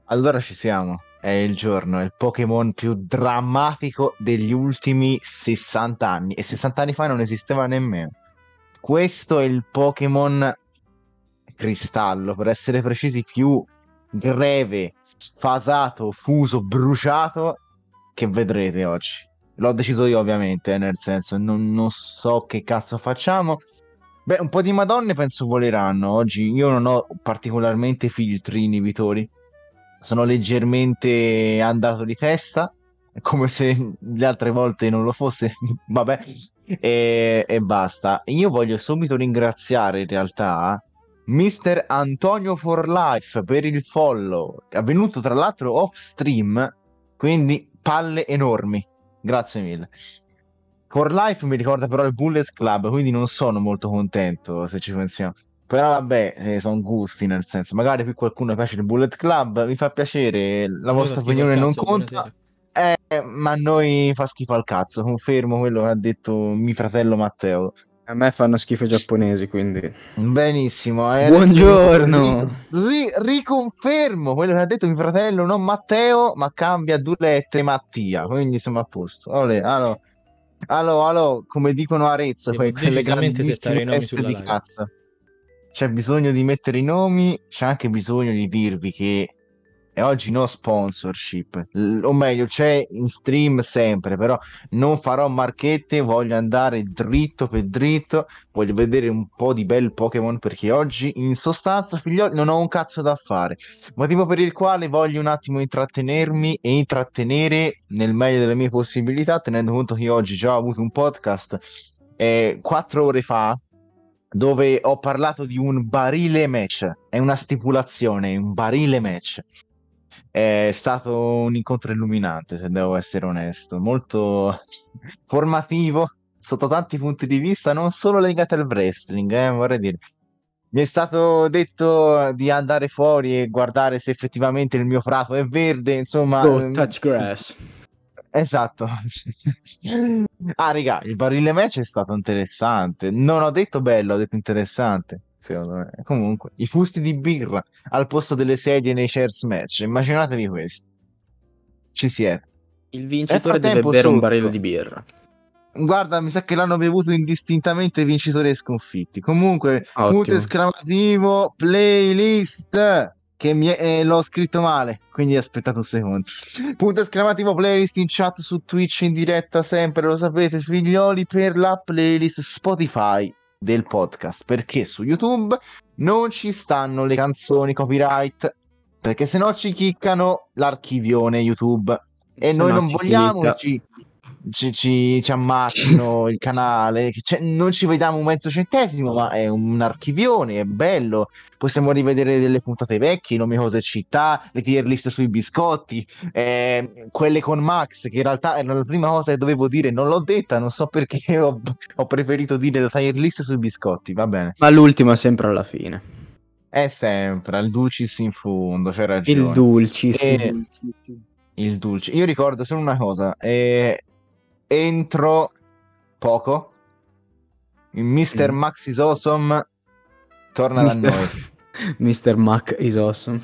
Allora ci siamo. È il giorno, è il Pokémon più drammatico degli ultimi 60 anni. E 60 anni fa non esisteva nemmeno. Questo è il Pokémon cristallo, per essere precisi, più greve, sfasato, fuso, bruciato che vedrete oggi. L'ho deciso io, ovviamente, nel senso, non so che cazzo facciamo. Beh, un po' di Madonne penso voleranno. Oggi io non ho particolarmente filtri inibitori. Sono leggermente andato di testa, come se le altre volte non lo fosse. Vabbè, e basta. Io voglio subito ringraziare in realtà Mister Antonio for Life per il follow, avvenuto tra l'altro off stream, quindi palle enormi. Grazie mille. For Life mi ricorda però il Bullet Club, quindi non sono molto contento se ci pensiamo. Però vabbè, sono gusti, nel senso, magari qui qualcuno piace il Bullet Club, mi fa piacere, la A noi fa vostra schifo il opinione non cazzo, conta, buonasera. ma a noi fa schifo al cazzo, confermo quello che ha detto mio fratello Matteo. A me fanno schifo i giapponesi, quindi. Benissimo, e adesso io Buongiorno! riconfermo quello che ha detto mio fratello, non Matteo, ma cambia due lettere Mattia, quindi siamo a posto. Olè, allo, come dicono a Arezzo, Devo quelle decisamente settare grandissime i nomi teste sulla di live. cazzo. C'è bisogno di mettere i nomi, c'è anche bisogno di dirvi che e oggi no sponsorship, o meglio, c'è in stream sempre, però non farò marchette, voglio andare dritto per dritto, voglio vedere un po' di bel Pokémon perché oggi in sostanza, figlioli, non ho un cazzo da fare. Motivo per il quale voglio un attimo intrattenermi e intrattenere nel meglio delle mie possibilità, tenendo conto che oggi già ho avuto un podcast 4 ore fa dove ho parlato di un barile match. È una stipulazione, un barile match. È stato un incontro illuminante, se devo essere onesto, molto formativo sotto tanti punti di vista, non solo legati al wrestling, vorrei dire. Mi è stato detto di andare fuori e guardare se effettivamente il mio prato è verde, insomma. Go touch grass. Esatto. Ah, raga, il barile match è stato interessante. Non ho detto bello, ho detto interessante. Secondo me. Comunque, i fusti di birra al posto delle sedie nei chairs match. Immaginatevi questo. Ci siete. Il Nel vincitore deve frattempo, bere un barile sotto, di birra. guarda, mi sa che l'hanno bevuto indistintamente vincitori e sconfitti. Comunque, punto Ottimo. esclamativo, playlist. L'ho scritto male, quindi aspettate un secondo. Punto esclamativo, playlist in chat su Twitch in diretta sempre, lo sapete, figlioli, per la playlist Spotify del podcast. Perché su YouTube non ci stanno le canzoni copyright, perché se no ci chiccano l'archivione YouTube. E Se noi no non ci vogliamo che clicca. ci ammazzino il canale, non ci vediamo un mezzo centesimo, ma è un archivione, è bello. Possiamo rivedere delle puntate vecchie, nomi, cose e città, le tier list sui biscotti, quelle con Max, che in realtà era la prima cosa che dovevo dire, non l'ho detta, non so perché ho preferito dire la tier list sui biscotti, va bene. Ma l'ultima sempre alla fine. È sempre il dulcis in fondo, c'hai Il ragione. dulcis. E il dulce. Io ricordo solo una cosa, entro poco, il Mr. Mm. Max is Awesome torna da Mister... noi. Mr. Mac is awesome.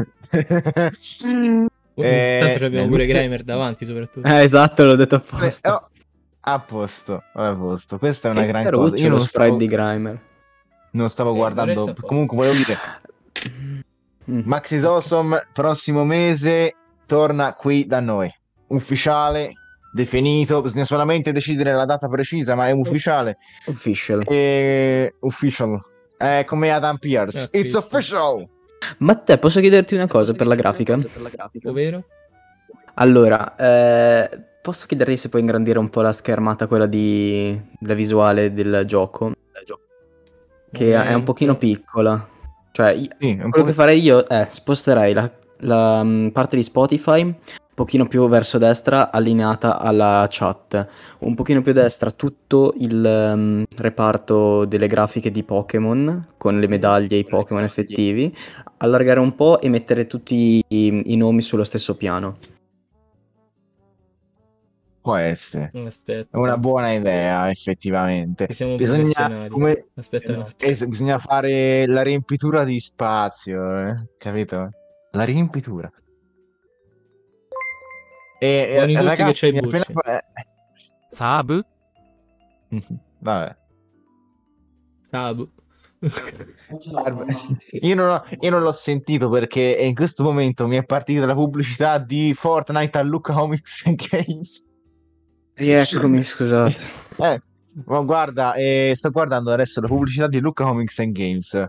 Tanto abbiamo Nel pure Mister... Grimer davanti, soprattutto. Esatto, l'ho detto apposta. Oh, a posto, a posto. Questa è una Che gran cosa. caruccio Io lo non sprite stavo, di Grimer. non stavo Non resta guardando. a posto. Comunque, volevo dire, Mm. Max is Awesome, prossimo mese torna qui da noi. Ufficiale, definito. Bisogna solamente decidere la data precisa, ma è ufficiale. Official. Official. Come Adam Pierce. It's Cristo. official! Matteo, posso chiederti una cosa per la grafica? Ovvero? Allora, posso chiederti se puoi ingrandire un po' la schermata, quella della visuale del gioco? Che è un pochino Momento. piccola. Cioè, Sì, un quello po'. che farei io è sposterei la parte di Spotify un pochino più verso destra, allineata alla chat. Un pochino più a destra tutto il reparto delle grafiche di Pokémon, con le medaglie e i Pokémon effettivi. Allargare un po' e mettere tutti i nomi sullo stesso piano. Può essere. È Aspetta, una buona idea, effettivamente. che siamo Bisogna, professionali. come, Aspetta un attimo. bisogna fare la riempitura di spazio, capito? La riempitura. Buoni tutti ragazzi, che c'hai mi è Bushi. サーブ Vabbè. Sabu. Io non l'ho sentito perché in questo momento mi è partita la pubblicità di Fortnite a Lucca Comics and Games. Rieccomi, scusate. Ma guarda, sto guardando adesso la pubblicità di Lucca Comics and Games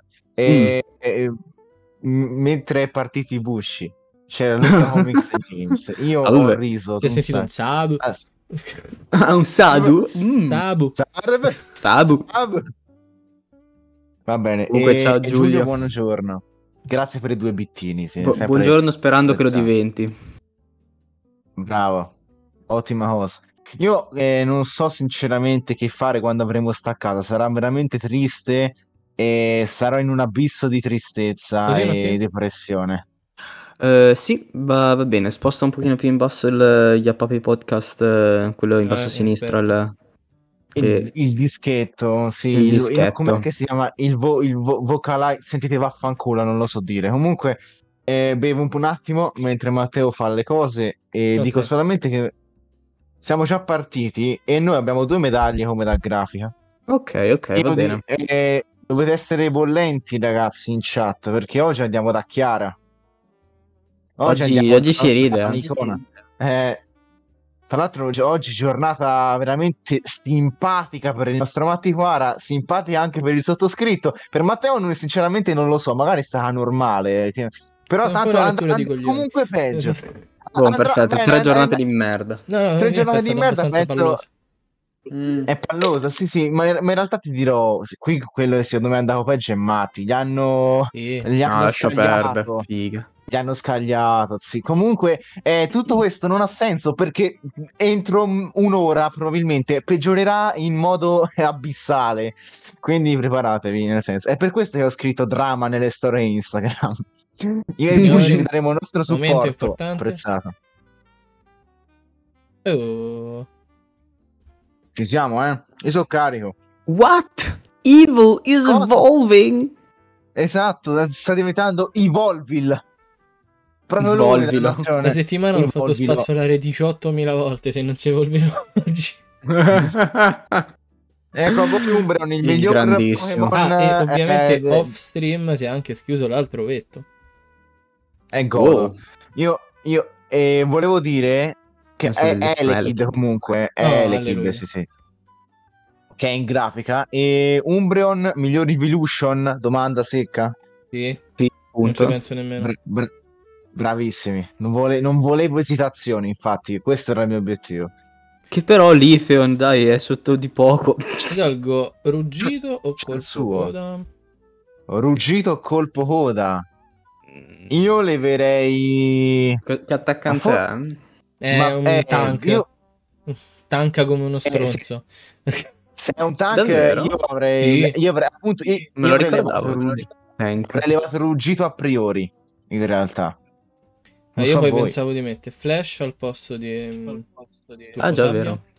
mentre è partito i Bushi. C'era Lucca Comics and Games. Io ho Salve. riso. Ti hai un sentito un sacco. Sabu? Ah, un Sadu? Sabu. Sabu. Va bene. Comunque, ciao, Giulio, Giulio. buongiorno. Grazie per i 2 bittini. Sì, sempre Buongiorno, sperando che lo apprezzato. diventi. Bravo, ottima cosa. Io non so sinceramente che fare quando avremo staccato. Sarà veramente triste e sarò in un abisso di tristezza Così, e Mattia? depressione. Sì, va bene. Sposta un pochino più in basso gli Appapi Podcast, quello in basso a sinistra. aspetta. Il dischetto, sì, Il dischetto. com'è che si chiama? Il vocalize. Sentite, vaffanculo, non lo so dire. Comunque, bevo un attimo mentre Matteo fa le cose e Ok. dico solamente che siamo già partiti e noi abbiamo 2 medaglie come da grafica. Ok, va bene. Dovete essere bollenti, ragazzi, in chat, perché oggi andiamo da Chiara. Oggi si ride. Amicona. Tra l'altro oggi giornata veramente simpatica per il nostro Mattiquara, simpatica anche per il sottoscritto. Per Matteo sinceramente non lo so, magari sta normale. Però È un po' tanto una lettura di coglioni. comunque peggio. Buon, perfetto. bene, 3 giornate di merda. No, 3 è giornate di stato merda, abbastanza penso. palloso. È pallosa, sì, ma in realtà ti dirò, qui quello che secondo me è andato peggio è Matti, gli hanno Sì. No, lascia perdere. scagliato. Figa. Gli hanno scagliato, sì. Comunque, tutto questo non ha senso perché entro un'ora probabilmente peggiorerà in modo abissale. Quindi preparatevi, nel senso. È per questo che ho scritto drama nelle storie Instagram. Io e Bushi vi daremo il nostro Momento supporto. importante. Apprezzato. Oh. Ci siamo, eh? Io sono carico. What? Evil is Cosa? evolving. Esatto, sta diventando Evolville. Proprio lui Evolvilo. della nazione. Questa settimana l'ho fatto Evolvilo. spazzolare 18.000 volte se non si evolvino oggi. Ecco, a voi Umbreon, il miglior grandissimo. Pokémon E ovviamente è off stream si è anche schiuso l'altro vetto. Godo. Wow. Io volevo dire che Adesso è bellissimo, Elekid Elekid. comunque, è Oh, Elekid, alleluia. sì. Che è in grafica. E Umbreon, miglior Evolution, domanda secca. Sì, Sì, non ci punto. penso nemmeno. Bravissimi. Non volevo esitazioni, infatti, questo era il mio obiettivo. Che però Litheon, dai, è sotto di poco. Scelgo ruggito o C'è il colpo suo. coda? Ruggito colpo coda. Io leverei... Che attaccante è? È un tank. Io... Tanca come uno sì. stronzo. Se è un tank, Davvero? io avrei... Sì. Io avrei appunto... Io Me lo avrei ricordavo. levato Tank. avrei levato ruggito a priori, in realtà. Non Io so poi voi. pensavo di mettere Flash al posto di... Ah, già, Turbo vero.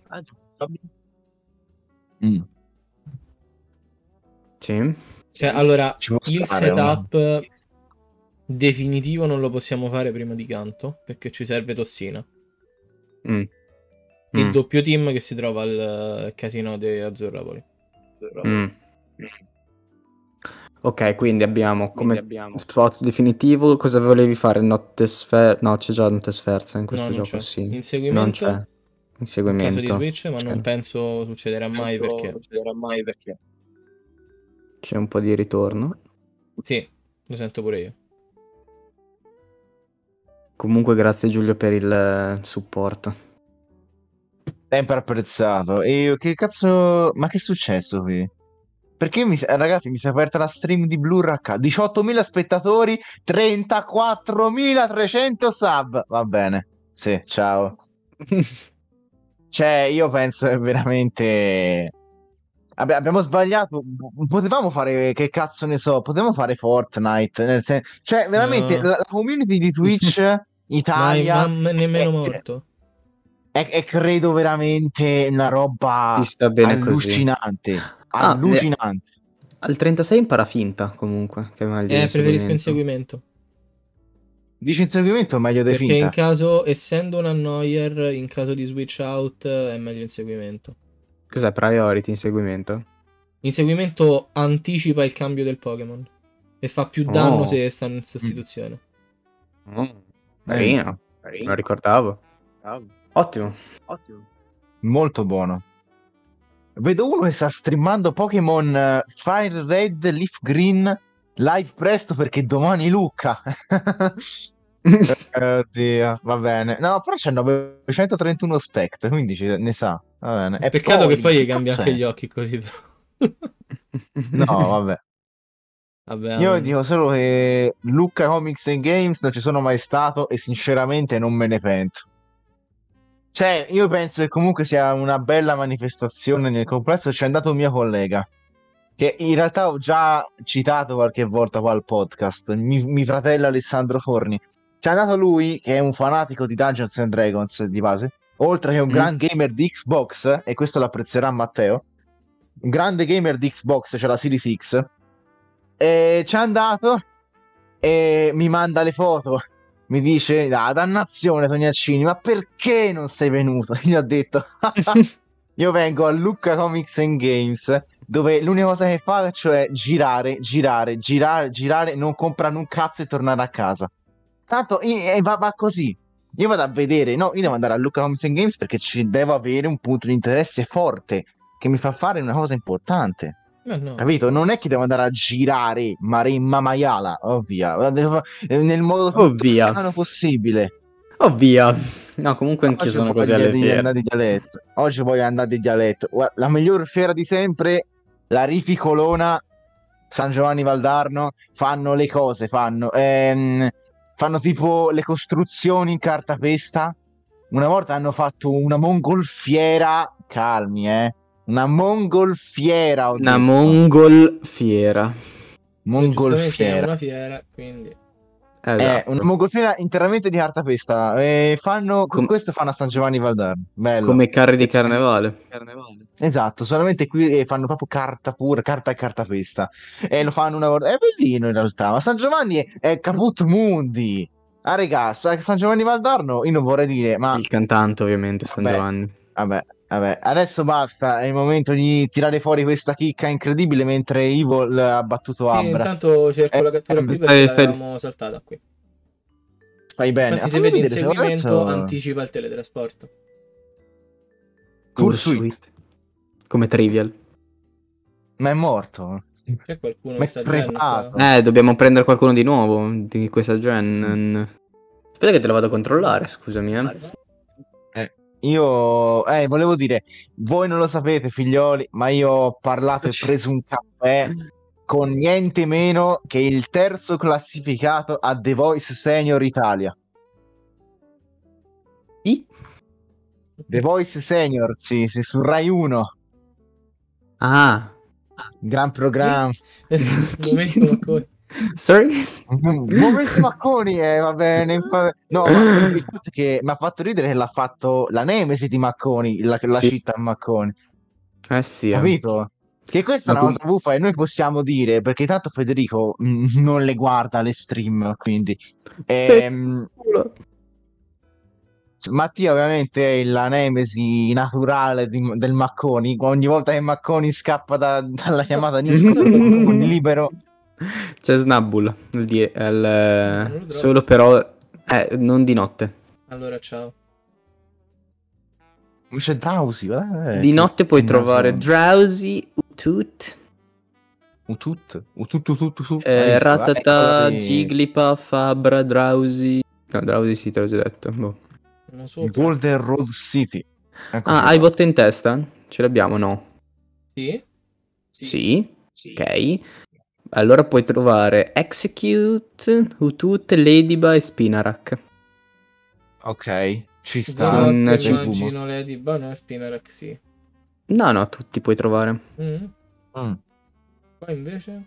Mm. Sì. Cioè, allora, Ci può il stare, setup definitivo non lo possiamo fare prima di canto, perché ci serve tossina. Il doppio team che si trova al casino di Azzurrapoli. Ok, quindi abbiamo come spot definitivo. Cosa volevi fare? Notte Sfer... No, c'è già Notte Sferza in questo No, non gioco, c'è. sì. Non Inseguimento c'è. in Inseguimento. caso di Switch, ma non Ok. penso succederà mai perché... C'è un po' di ritorno. Sì, lo sento pure io. Comunque grazie Giulio per il supporto. Sempre apprezzato. E io, che cazzo... Ma che è successo qui? Perché ragazzi, mi si è aperta la stream di Blur H. 18.000 spettatori, 34.300 sub. Va bene. Sì, ciao. Cioè, io penso che veramente... Abbiamo sbagliato. Potevamo fare, che cazzo ne so, potevamo fare Fortnite. Cioè, veramente, No. la community di Twitch Italia Ma nemmeno morto. è credo veramente una roba Ti sta bene allucinante. Ah, Allucinante. Al 36 impara finta comunque. Che è meglio di Preferisco inseguimento. inseguimento. Dici inseguimento o meglio Perché definita? in caso, essendo un annoyer, in caso di switch out è meglio inseguimento. Cos'è priority inseguimento? Inseguimento anticipa il cambio del Pokémon e fa più danno se stanno in sostituzione. Carino, non ricordavo. Ottimo. Molto buono. Vedo uno che sta streamando Pokémon Fire Red, Leaf Green live presto perché domani Lucca. Oddio, va bene. No, però c'è 931 spect, quindi ne sa. Va bene. E Peccato che poi che gli cambia cazzo anche è? gli occhi così. Però. No, vabbè. Vabbè, Io dico solo che Lucca Comics and Games non ci sono mai stato e sinceramente non me ne pento. Cioè, io penso che comunque sia una bella manifestazione nel complesso. C'è andato un mio collega, che in realtà ho già citato qualche volta qua al podcast, mio fratello Alessandro Forni. C'è andato lui, che è un fanatico di Dungeons and Dragons di base, oltre che un gran gamer di Xbox, e questo l'apprezzerà Matteo, un grande gamer di Xbox, c'è la Series X, e c'è andato e mi manda le foto. Mi dice, dannazione Tognaccini, ma perché non sei venuto? Io gli ho detto, io vengo a Lucca Comics and Games, dove l'unica cosa che faccio è girare, non comprare un cazzo e tornare a casa. Tanto va così. Io vado a vedere, no, io devo andare a Lucca Comics and Games perché ci devo avere un punto di interesse forte che mi fa fare una cosa importante. no. Capito? Non è che devo andare a girare Maremma Maiala, ovvia, nel modo più sano possibile. Ovvia. No, comunque anch'io Oggi sono ho così voglia alle di fiere. andare di dialetto. Oggi voglio andare di dialetto. La miglior fiera di sempre, la Rificolona, San Giovanni Valdarno, fanno le cose, fanno tipo le costruzioni in cartapesta. Una volta hanno fatto una mongolfiera, calmi, una mongolfiera, ho Una detto. mongolfiera. Giustamente è Mongolfiera. una fiera, quindi... Esatto. Una mongolfiera interamente di cartapesta. Questo fanno a San Giovanni Valdarno. Bello. Come i carri di carnevale. Esatto, solamente qui fanno proprio carta pura, carta e cartapesta. E lo fanno una volta. È bellino in realtà, ma San Giovanni è Caput Mundi. Ah, regà, San Giovanni Valdarno, io non vorrei dire, ma... Il cantante, ovviamente, San Giovanni. Vabbè. Adesso basta, è il momento di tirare fuori questa chicca incredibile mentre Evil ha battuto Sì, Abra. intanto cerco la cattura qui perché l'avevamo saltata qui. Stai bene. Infatti se vedi inseguimento anticipa il teletrasporto. Pursuit. Come Trivial. Ma è morto. C'è qualcuno Ma che è sta gen crepato. qua? Dobbiamo prendere qualcuno di nuovo di questa gen. Aspetta che te lo vado a controllare, scusami. Io volevo dire, voi non lo sapete figlioli, ma io ho parlato e preso un caffè con niente meno che il terzo classificato a The Voice Senior Italia. The Voice Senior, sì, su Rai 1. Ah. Gran programma. Momento Macconi. Sorry? Momento Macconi, va bene. No, ma il fatto è che mi ha fatto ridere che l'ha fatto la nemesi di Macconi, la città a Macconi. Sì. Capito? Che questa è una cosa buffa e noi possiamo dire, perché tanto Federico non le guarda le stream, quindi... Mattia ovviamente è la nemesi naturale del Macconi. Ogni volta che Macconi scappa dalla chiamata di Macconi libero... C'è Snubbull, solo però non di notte. Allora ciao. C'è Drowsy, di notte puoi trovare Drowsy, Utut, Ratata, Jigglypuff, Abra, Drowsy. No, Drowsy sì, te l'ho già detto. Boh. Golden Road City. Hai botte in testa? Ce l'abbiamo, no? Sì. Ok. Allora puoi trovare Execute, Utut, Ladybug e Spinarak. Ok, ci sta. Immagino Ladybug, no, Spinarak sì. No, tutti puoi trovare. Qua invece?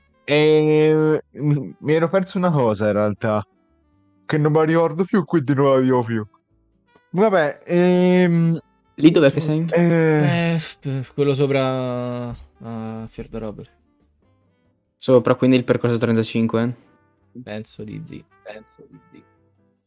Mi ero perso una cosa in realtà, che non mi ricordo più, quindi non la dico più. Vabbè, lì dov'è che sei? Quello sopra a Fior da Robert. Sopra, quindi il percorso 35? Penso di sì.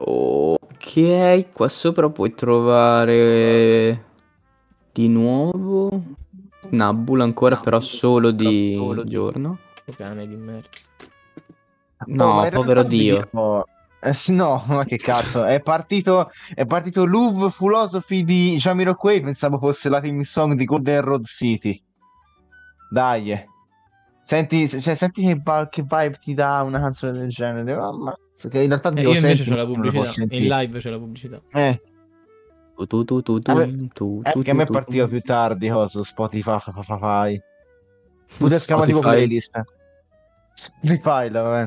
Ok, qua sopra puoi trovare di nuovo Snubbull ancora, però solo di giorno. Che cane di merda. Oh, ma No, in povero realtà Dio. sì, no, ma che cazzo, è partito Love Philosophy di Jamiroquai, pensavo fosse la team song di Golden Road City. Dai, senti che vibe ti dà una canzone del genere, oh, ammazza, che in realtà dico Io invece senti, c'ho ma la non lo può pubblicità. In sentire. live c'è la pubblicità. Eh, Tu, tu, tu, tu, eh, tu, tu, che a me è tu, partito tu. più tardi, su Spotify, pure si chiama tipo Spotify. playlist. Spotify, vabbè.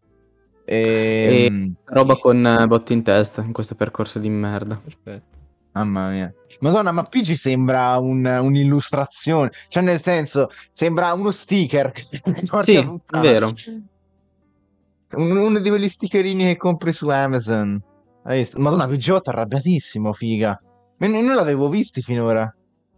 E Ehm... roba con botti in testa in questo percorso di merda. Perfetto. Mamma mia. Madonna, ma PG sembra un'illustrazione, cioè nel senso, sembra uno sticker. Sì, Porca è puttana. vero. Uno di quegli stickerini che compri su Amazon. Hai visto? Madonna, PG8 arrabbiatissimo, figa. Ma non l'avevo visti finora.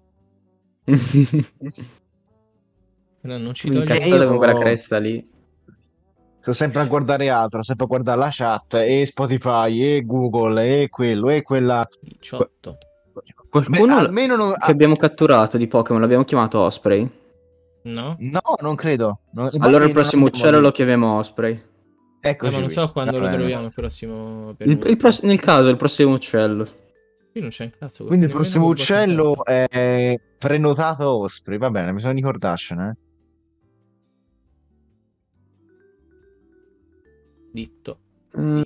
No, non ci toglie il Incazzato con quella Io cresta lì. sto sempre a guardare altro, sempre a guardare la chat, e Spotify, e Google, e quello, e quella. 18. Beh, Qualcuno almeno non... che abbiamo catturato di Pokémon l'abbiamo chiamato Osprey. No? No, non credo. Allora il Infatti non prossimo abbiamo uccello lì. lo chiamiamo Osprey. Eccoci Ma non qui. so quando Va lo bene. troviamo il prossimo penultimo. Nel caso, il prossimo uccello. Qui non c'è un cazzo, Quindi il nemmeno prossimo col botto in uccello testa. è prenotato Osprey. Va bene, bisogna ricordarcene. Ditto. Mm,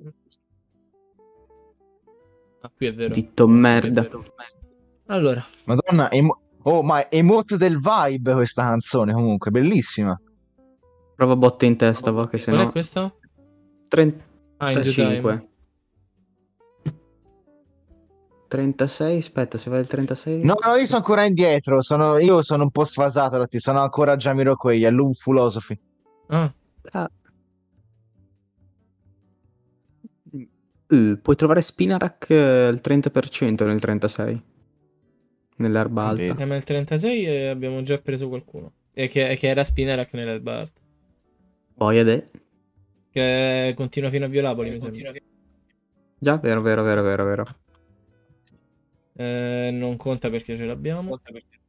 Ah, qui è vero. Ditto merda. Allora, Madonna, oh, ma emote del vibe questa canzone comunque, bellissima. Prova botte in testa, va, che qual è sennò... questa? 35. Ah, in due time. 36, aspetta, se vai il 36... No, io sono ancora indietro. Io sono un po' sfasato. Sono ancora a Jamiroquai, a Loom Philosophy. Ah, Ah. Puoi trovare Spinarak al 30% nel 36. Nell'erba alta. Vedi. ma il 36 abbiamo già preso qualcuno. E che era Spinarak nell'erba alta. Poi ed è... Che continua fino a Violapoli, mi sembra. Già, vero, vero, vero, vero, vero. Non conta perché ce l'abbiamo.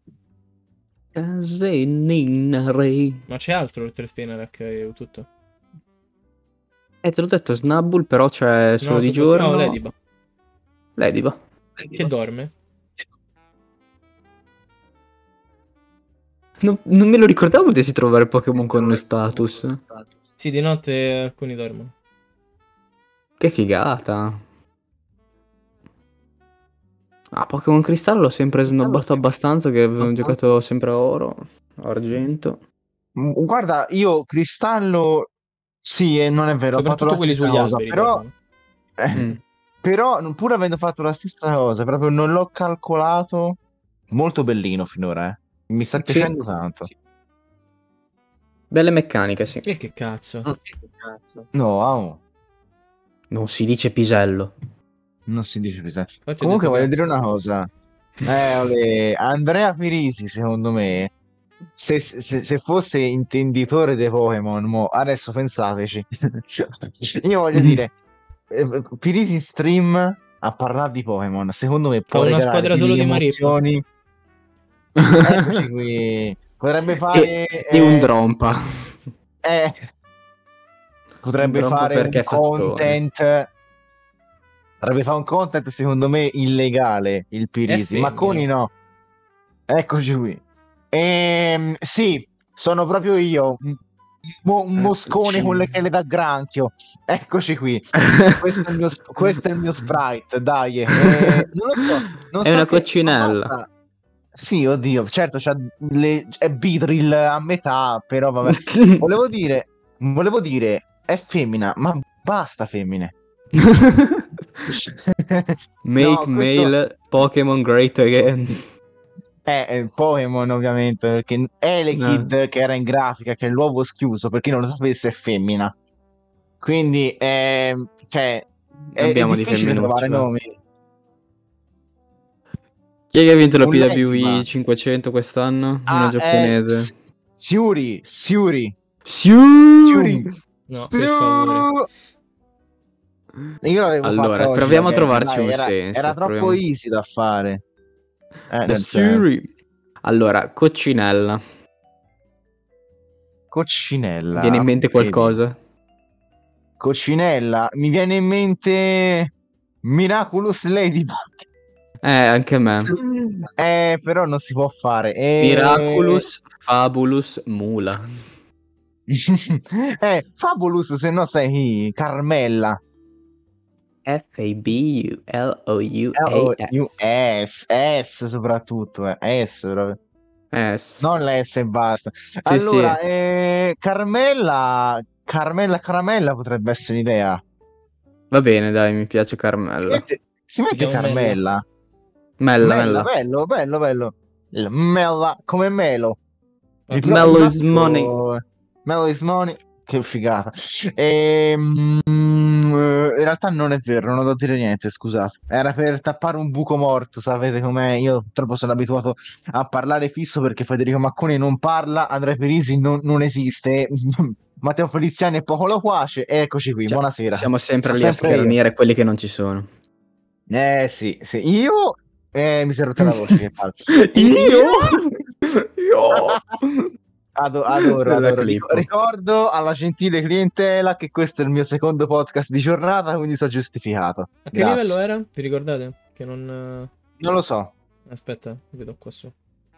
Ma c'è altro oltre Spinarak e tutto? Te l'ho detto, Snubbull, però c'è solo No, di su giorno. Ladyba. Ladyba. Che dorme? Non me lo ricordavo potessi trovare Pokémon con status. Sì, di notte alcuni dormono. Che figata. Ah, Pokémon Cristallo l'ho sempre snobbato abbastanza, che avevo giocato sempre a oro, argento. Guarda, io Cristallo, sì, e non è vero, ho fatto Soprattutto la quelli stessa sugli cosa, alberi però, dormono. però pur avendo fatto la stessa cosa, proprio non l'ho calcolato, molto bellino finora, eh. Mi sta Sì. piacendo tanto. Belle meccaniche, sì. E che cazzo? No, amo. Non si dice pisello. Non si dice più. Infatti ho Comunque detto voglio cazzo. dire una cosa. Andrea Pirisi, secondo me, se fosse intenditore dei Pokémon, adesso pensateci. Io voglio dire, Pirisi in stream a parlare di Pokémon, secondo me Fa può una regalare squadra solo delle di Marippa. emozioni. Eccoci qui. Potrebbe fare... E un Drompa. Potrebbe Drompa fare un perché è fattone. content... Potrebbe fare un content, secondo me, illegale, il Pirisi. È Ma Coni femmina. no. Eccoci qui. Sì, sono proprio io. Un moscone con le chele da granchio. Eccoci qui. Questo è il mio sprite, dai. Non lo so. Non È so una che... coccinella. basta. Sì, oddio, certo, è Beedrill a metà, però vabbè. Volevo dire, è femmina, ma basta femmine. Make No, questo male Pokémon great again. è Pokémon, ovviamente, perché Elekid, che era in grafica, che è l'uovo schiuso, per chi non lo sapesse, è femmina. Quindi, cioè, è Abbiamo di difficile femminucce, trovare va. nomi. Chi è che ha vinto la Un PWE Ladyba. 500 quest'anno? Una giapponese. Siuri. Siuri! No, per favore. Io l'avevo Allora, fatta oggi, proviamo a ragazzi, trovarci dai, un era, senso. era troppo proviamo- easy da fare. The Nel senso. Siri. Allora, coccinella. Coccinella. Viene in mente vedi? qualcosa? Coccinella. Mi viene in mente Miraculous Ladybug. Anche a me. Però non si può fare. Miraculous, Fabulous, Mula. Fabulous, se no sei Carmella. Fabulous. S soprattutto. S proprio. S. Non la S e basta. Sì, Allora, sì. Carmella Caramella potrebbe essere un'idea. Va bene, dai, mi piace Carmella. Si mette Vediamo Carmella. Mella, Mella, Mella. bello. Mella, come Melo. Mellow is money. Melo is money. Che figata. In realtà non è vero, non ho da dire niente, scusate. Era per tappare un buco morto, sapete com'è? Io purtroppo sono abituato a parlare fisso perché Federico Macconi non parla, Andrea Perisi non esiste, Matteo Feliziani è poco loquace, e eccoci qui, Cioè, buonasera. siamo sempre Sono lì a sempre io. schernire quelli che non ci sono. Sì. Io mi si è rotta la voce, che palle. Io? Adoro. Clip. Ricordo alla gentile clientela che questo è il mio secondo podcast di giornata, quindi sono giustificato. A che livello era? Vi ricordate? Che non... Non lo so. Aspetta, vedo qua su.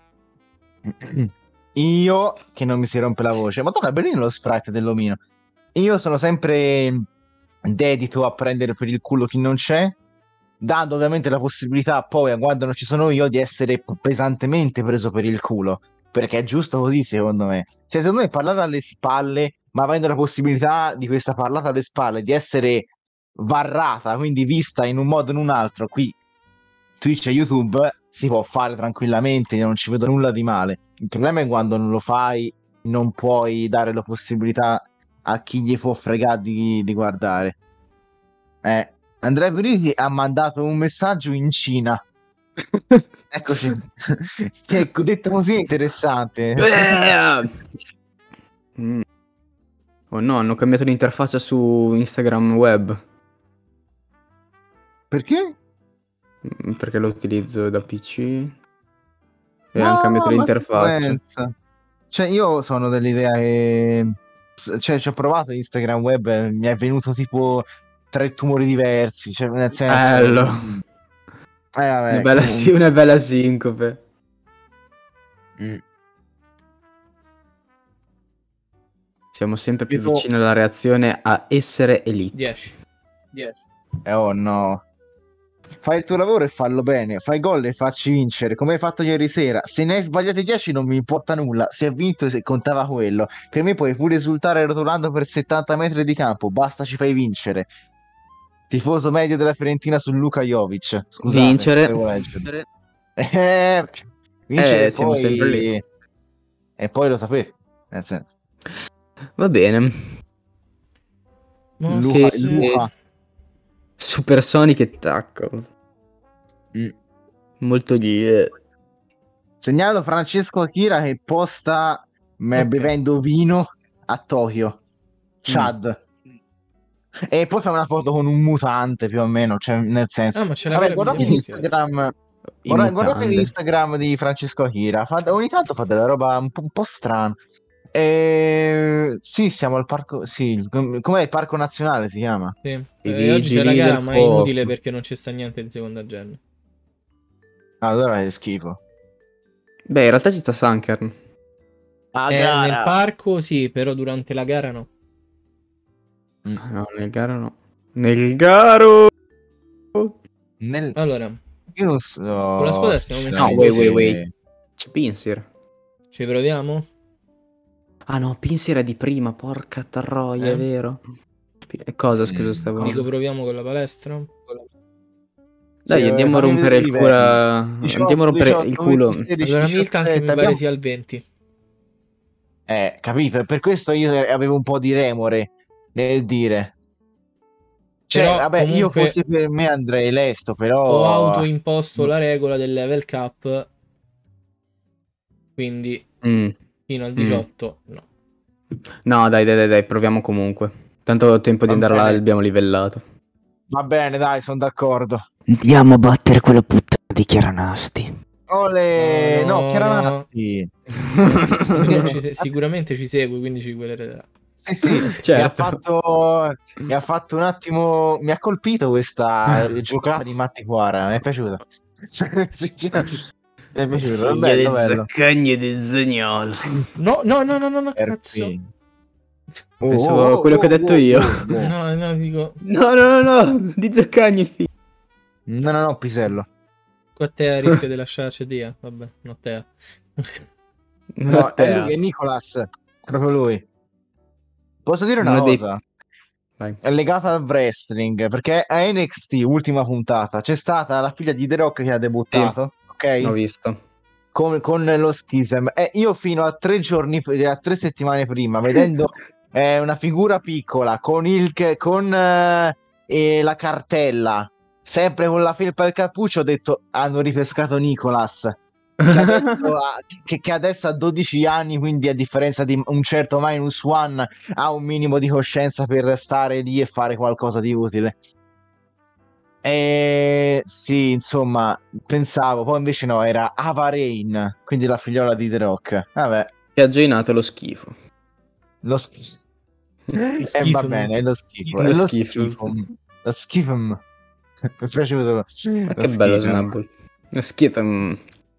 Io, che non mi si rompe la voce. Madonna, è bellino lo sprite dell'omino. Io sono sempre dedito a prendere per il culo chi non c'è, dando ovviamente la possibilità poi, quando non ci sono io, di essere pesantemente preso per il culo. Perché è giusto così, secondo me. Cioè, secondo me parlare alle spalle, ma avendo la possibilità di questa parlata alle spalle, di essere varrata, quindi vista in un modo o in un altro, qui Twitch e YouTube, si può fare tranquillamente, non ci vedo nulla di male. Il problema è quando non lo fai, non puoi dare la possibilità a chi gli può fregare di guardare. Andrea Perisi ha mandato un messaggio in Cina. Eccoci. Che detto così è interessante. Oh no, hanno cambiato l'interfaccia su Instagram web. Perché? Perché lo utilizzo da PC. E No, hanno cambiato ma che l'interfaccia. pensa? Cioè, io sono dell'idea che... Cioè, ci ho provato Instagram web e mi è venuto tipo 3 tumori diversi. Cioè, nel senso... Bello. Vabbè, Una bella sincope. Siamo sempre più vicini alla reazione a essere elite. 10. Oh no. Fai il tuo lavoro e fallo bene, fai gol e facci vincere, come hai fatto ieri sera. Se ne hai sbagliati 10 non mi importa nulla, se hai vinto se contava quello. Per me puoi pure esultare rotolando per 70 metri di campo, basta ci fai vincere. Tifoso medio della Fiorentina su Luka Jovic. Scusate, Vincere. devo leggere. Vincere siamo poi... sempre lì. E poi lo sapete, nel senso. Va bene. Luca. Supersonic e tackle. Molto gli... Segnalo Francesco Akira che posta bevendo vino a Tokyo, Chad. E poi fa una foto con un mutante più o meno, cioè nel senso. Ma ce l'ha. Vabbè, guardate l'Instagram. Guardate l'Instagram di Francesco Akira. Ogni tanto fa della roba un po' strana. Sì, siamo al parco. Sì, com'è il parco nazionale si chiama? Sì. Oggi c'è la gara, ma è inutile perché non ci sta niente di seconda gen. Allora è schifo. Beh, in realtà ci sta Sankern. Nel parco sì, però durante la gara no. No, nel garo no. Nel garo! Allora, io non so. con la squadra stiamo messi. No, wait. C'è Pinsir. Ci proviamo? Ah no, Pinsir è di prima, porca troia, è vero. Cosa, scusa, stavo... Dico proviamo con la palestra? Dai, andiamo a rompere il culo. Andiamo a rompere il culo. 16, allora Milk anche mi pare abbiamo... sia al 20. Capito? Per questo io avevo un po' di remore nel dire. Cioè, però, vabbè, comunque, io fossi per me andrei lesto, però... Ho autoimposto la regola del level cap. Quindi fino al 18 no. No, dai, proviamo comunque. Tanto tempo di andare là l'abbiamo livellato. Va bene, dai, sono d'accordo. Andiamo a battere quella puttana di Chiaranasti. Ole, no, No, Chiaranasti. Sicuramente ci segue, quindi ci guarderà. Sì, Certo. mi ha fatto un attimo, mi ha colpito questa giocata di Matti Quara, mi è piaciuta. Mi è piaciuto, bello, bello. Zaccagni di Zagnolo. No, cazzo. Pensavo quello che ho detto io. No, dico... No, di Zaccagni, figlio. No, Pisello. Qua te rischia di lasciarci via. Vabbè, no te. No, è lui, è Nicolas, proprio lui. Posso dire una cosa? Vai. È legata al wrestling, perché a NXT, ultima puntata, c'è stata la figlia di The Rock che ha debuttato, ok? Ho visto. Con lo Schism. E io fino a 3 settimane prima, vedendo una figura piccola con la cartella, sempre con la felpa e il cappuccio, ho detto hanno ripescato Nicolas. Che adesso ha 12 anni, quindi a differenza di un certo Minus One ha un minimo di coscienza per stare lì e fare qualcosa di utile. Sì, insomma, pensavo, poi invece no, era Ava Rain, quindi la figliola di The Rock. Vabbè, Che ha gioinato lo schifo. lo schifo. schifo. Va bene, è lo schifo. Lo È lo schifo. schifo. Lo schifo. Mi è piaciuto. Ma che bello Snubble. Lo schifo.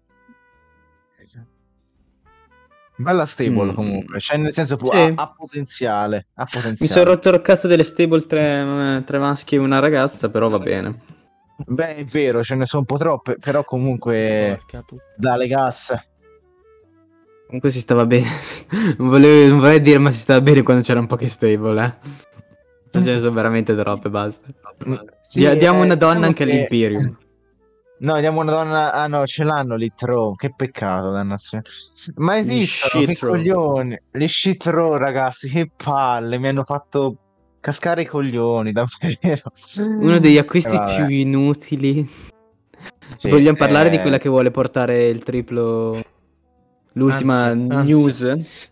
Bella stable comunque, cioè nel senso Sì. ha potenziale. Mi sono rotto il cazzo delle stable tre maschi e una ragazza, però va bene. Beh, è vero, ce ne sono un po' troppe, però comunque dalle gas. Comunque si stava bene. Non vorrei dire, ma si stava bene quando c'erano poche stable, Ce ne sono veramente troppe, basta. Sì, diamo una donna anche che... all'Imperium. No, diamo una donna. Ah no, ce l'hanno lì Throw. Che peccato, dannazione. Ma hai visto? Che coglioni. Le shit row, ragazzi, che palle. Mi hanno fatto cascare i coglioni, davvero. Uno degli acquisti più inutili. Sì, Vogliamo parlare di quella che vuole portare il triplo. L'ultima news?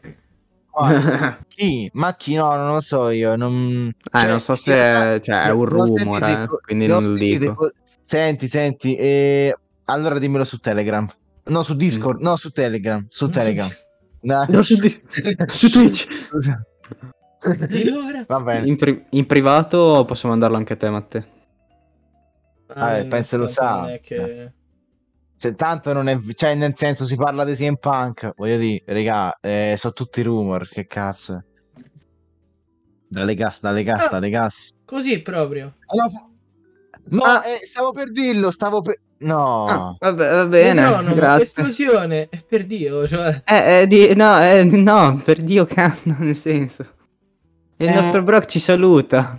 Chi? Ma chi? No, non lo so io. Non so se è un rumore, quindi non lo dico. Senti, allora dimmelo su Telegram. No, su Discord, no, su Telegram. Su Telegram. No, su Twitch. Va bene. In privato posso mandarlo anche a te, Matteo. Penso lo sa. Non è che... tanto non è, cioè nel senso si parla di CM Punk, voglio dire, raga, sono tutti rumor, che cazzo è? Dalle gas. Così proprio. Stavo per dirlo, no. Va bene, grazie. Esplosione, per Dio, cioè. No, per Dio, canno, nel senso. Il nostro Brock ci saluta.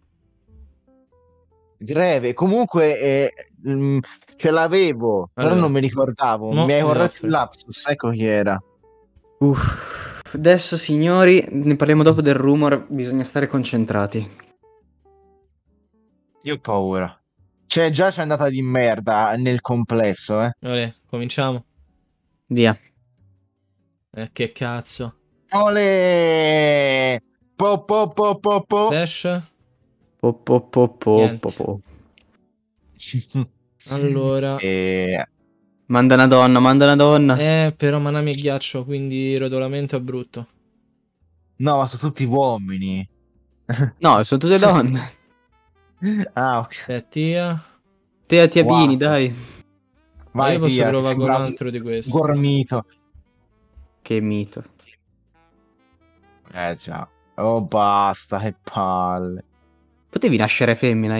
Greve, comunque ce l'avevo, però non mi ricordavo. Mi hai corretto il lapsus, ecco chi era. Adesso, signori, ne parliamo dopo del rumor, bisogna stare concentrati. Io ho paura. Cioè, già c'è andata di merda nel complesso, Vabbè, cominciamo. Via. Che cazzo. Ole! Po. Dash? Po. Allora. Manda una donna. Però Manami è ghiaccio, quindi rotolamento è brutto. No, ma sono tutti uomini. No, sono tutte donne. Ok. Tia Bini, dai. Vai, io posso provare con un altro di questi. Gormito. Che mito. Già. Oh, basta, che palle. Potevi nascere femmina,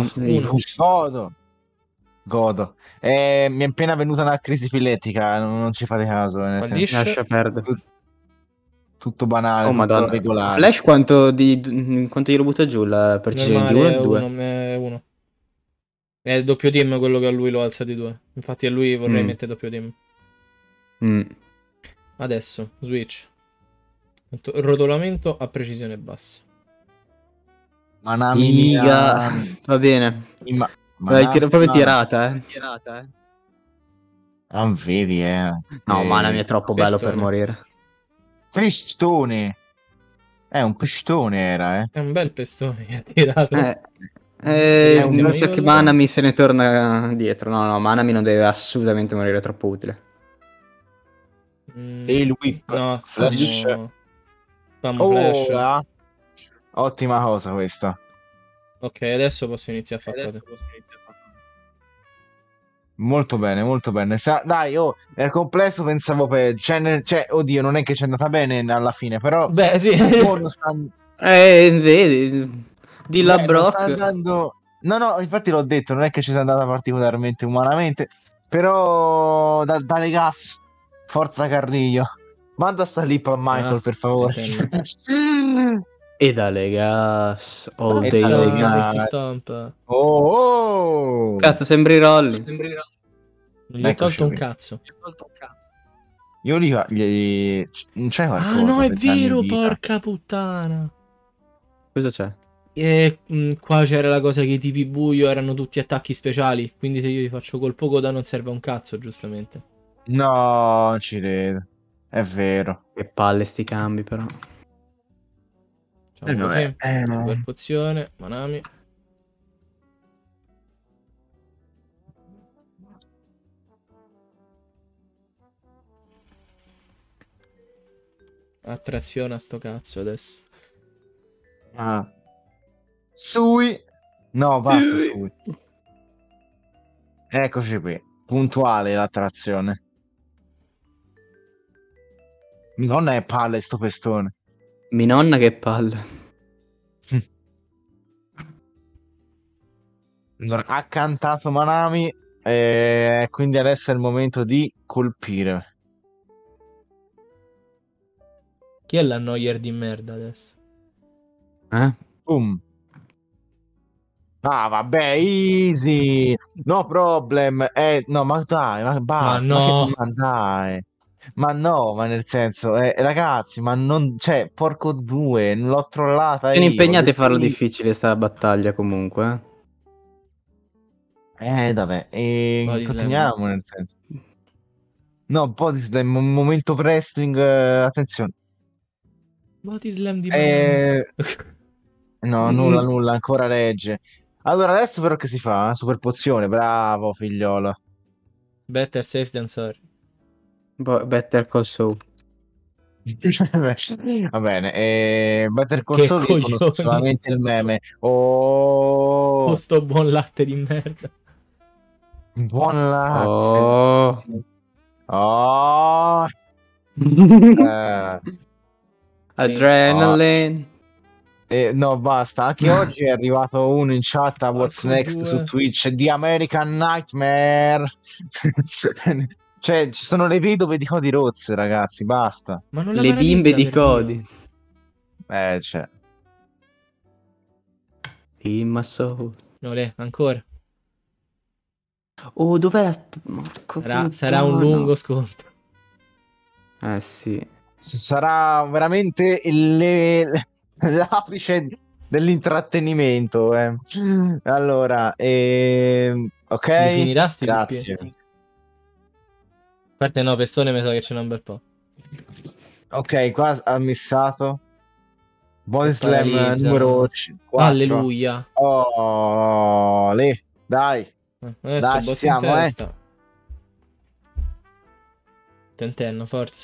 Godo. Mi è appena venuta una crisi epilettica, non ci fate caso. Lascia perdere. Tutto banale, tutto Madonna. regolare. Flash quanto glielo butta giù la precisione? Di 1 o 2? È 1. È il doppio team quello che a lui lo alza di 2. Infatti a lui vorrei mettere doppio team. Adesso, switch. Rotolamento a precisione bassa. Va bene. Vai, proprio tirata, vedi, No, Manami è troppo bello per morire. Pestone. Un pestone era, È un bel pestone che ha tirato. Mi sa che Manami se ne torna dietro. No, Manami non deve assolutamente morire, è troppo utile. E il whip, no, flash. Flash. Ottima cosa questa. Ok, adesso posso iniziare a fare cose. Molto bene, molto bene. Dai, nel complesso pensavo peggio. Cioè, oddio, non è che c'è andata bene alla fine, però... Beh, sì. Vedi, di la Brock. Andando... No, infatti l'ho detto, non è che ci sia andata particolarmente umanamente, però dalle gas, forza Carrillo. Manda sta lip a Michael, per favore. E dalle gas. All E day, dalle all gas. night. Stampa. Oh! Cazzo, sembri Rolly. Non gli ho tolto un cazzo. Io gli... c'è qualcosa. Ah no, è per dargli vero, vita. porca puttana. Cosa c'è? Qua c'era la cosa che i tipi buio erano tutti attacchi speciali, quindi se io gli faccio colpo coda non serve a un cazzo, giustamente. No, non ci credo. È vero. Che palle sti cambi, però. Facciamo così. Super pozione, Manami. Attrazione a sto cazzo adesso. Sui. No, basta Sui. Eccoci qui. Puntuale l'attrazione. Madonna è palle sto pestone. Mi nonna che palle. Allora, ha cantato Manami. Quindi adesso è il momento di colpire. Chi è l'annoyer di merda adesso? Boom. Ah, vabbè, easy. No problem. No, ma dai, ma basta. Ma no. Ma dai. Ma no, ma nel senso, ragazzi, ma non, cioè, porco due, non l'ho trollata Sono io. impegnati a farlo difficile sta battaglia comunque. Vabbè, continuiamo nel senso. No, Body Slam, un momento wrestling, attenzione. Body Slam di No, nulla, ancora legge. Allora, adesso però che si fa? Super pozione, bravo figliolo. Better safe than sorry. Better Call Saul. Va bene, Better Call Saul io conosco solamente il meme. Oh, sto buon latte di merda. Buon latte. Adrenaline. No, basta. Anche oggi è arrivato uno in chat a What's Next su Twitch. The American Nightmare. Cioè, ci sono le vedove di Cody Rhodes, ragazzi, basta. Ma non le bimbe di Cody. C'è. In my soul. No, ancora. Oh, dov'è sarà un lungo scontro. Sì. Sarà veramente l'apice dell'intrattenimento. Allora, ok. Mi finirà sti grazie. A parte no, Pestone mi sa che ce n'è un bel po'. Ok, qua ha missato. Body Slam numero 4. Alleluia. Oh, lì, dai. Adesso dai, ci siamo, Tentenno, forza.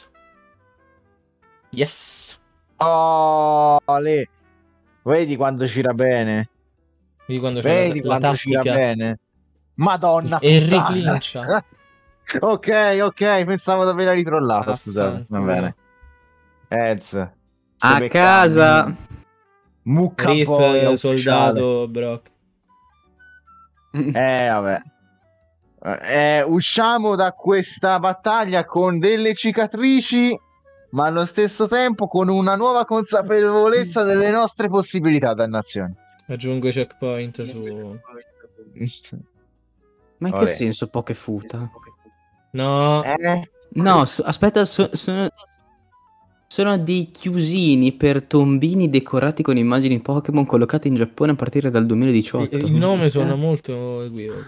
Yes. Oh, lì. Vedi quando gira bene? Vedi quando gira bene? Madonna. E riclincia. ok, pensavo di averla ritrollata, scusate. Va bene. A casa. Mucca Rip, poi, soldato Brock. Vabbè. Usciamo da questa battaglia con delle cicatrici, ma allo stesso tempo con una nuova consapevolezza delle nostre possibilità, dannazione. Aggiungo i checkpoint su... Ma in che senso poche futa? No. No, aspetta, sono dei chiusini per tombini decorati con immagini Pokémon collocati in Giappone a partire dal 2018. Il nome suona molto equivoco.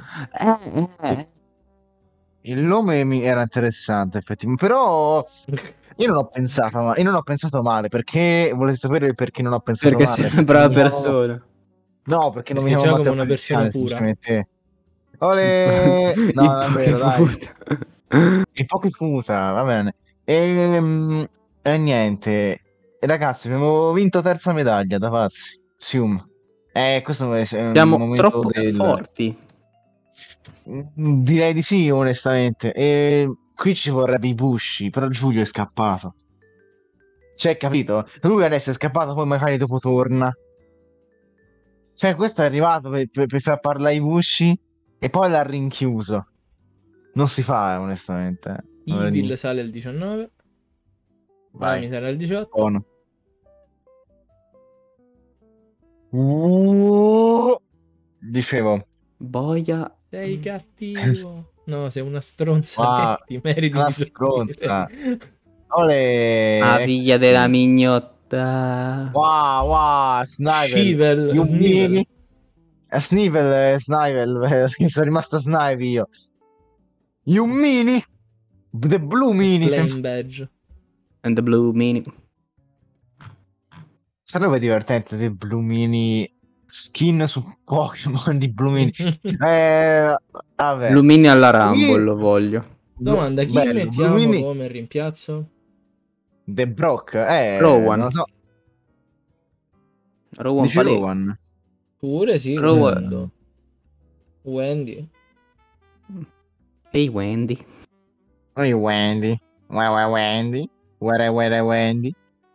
Il nome mi era interessante, effettivamente, però io non ho pensato male, perché volete sapere perché non ho pensato perché male? sei una brava persona. No, perché non mi Perché chiamo Giacomo Matteo è una persona Fabrizziani, pura. semplicemente. Ole! No, Il davvero, dai. Pokémon. Il Pokéfuta, va bene. E niente, ragazzi, abbiamo vinto terza medaglia da pazzi. Sium. Questo è un Siamo momento troppo forti. Direi di sì, onestamente. Qui ci vorrebbe i Bushi, però Giulio è scappato. Cioè, capito? Lui adesso è scappato, poi magari dopo torna. Cioè, questo è arrivato per far parlare i Bushi e poi l'ha rinchiuso. Non si fa, onestamente. Evil sale al 19. Vai. Nami sale al 18. Buono. Dicevo. Boia. Sei cattivo. No, sei una stronza. Ah, Ti meriti una di stronza. soffrire. Ole. Ah, figlia della mignotta. Wow, Snivel. Snivel. Yummini. Snivel, che sono rimasta Snive io. Yummini. The Blue Mini. Plain badge. And the blue mini. Sarebbe divertente The Blue Mini skin su Pokémon di Blue Mini. Vabbè. Blue mini alla Rumble, lo voglio. Domanda, chi Bello, mettiamo Blue Mini. come rimpiazzo? The Brock. Rowan. Non lo so. Rowan Dici palese. Rowan. Pure sì, Rowan. Wendy. Ehi Wendy. Ehi Wendy. Wendy. Where Wendy.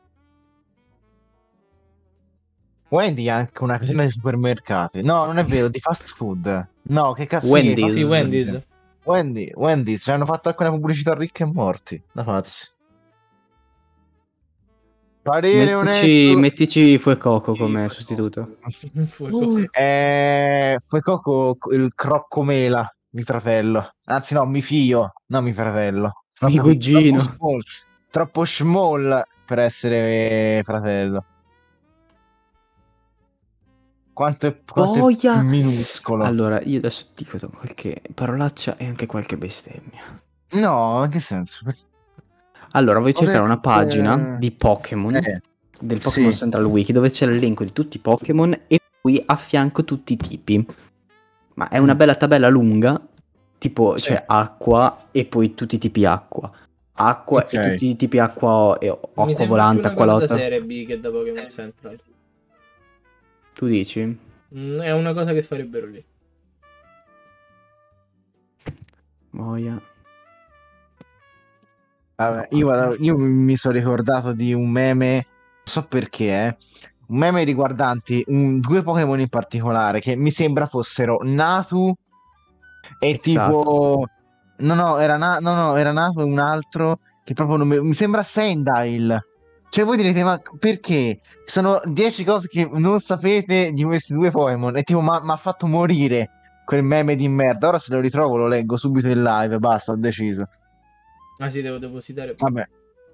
Wendy ha anche una catena di supermercati. No, non è vero, di fast food. No, che cazzo Wendy's. Sì, Wendy's. Wendy's, ci hanno fatto anche una pubblicità ricca e morti. Da pazzi. Parere onesto. Mettici Fuecoco come sostituto. Fuecoco il croccomela, mio fratello. Anzi no, mi fio, non mio fratello. Mi cugino. Troppo small per essere fratello. Quanto è minuscolo. Allora, io adesso dico qualche parolaccia e anche qualche bestemmia. No, in che senso? Allora, vuoi cercare una pagina di Pokémon del Pokémon sì. Central Wiki dove c'è l'elenco di tutti i Pokémon e poi a fianco tutti i tipi. Ma è una bella tabella lunga, tipo c'è acqua e poi tutti i tipi acqua. Acqua e tutti i tipi acqua e acqua Mi sembra volante, più una acqua cosa lotta. da Serie B che da Pokémon Central. Tu dici? È una cosa che farebbero lì. Boia. Vabbè, io mi sono ricordato di un meme, non so perché, un meme riguardante due Pokémon in particolare che mi sembra fossero Natu e tipo... No, era Natu e un altro che proprio non mi sembra Sandile. Cioè voi direte, ma perché? Sono 10 cose che non sapete di questi due Pokémon e tipo mi ha fatto morire quel meme di merda. Ora se lo ritrovo lo leggo subito in live, basta, ho deciso. Ah sì, devo depositare. Vabbè.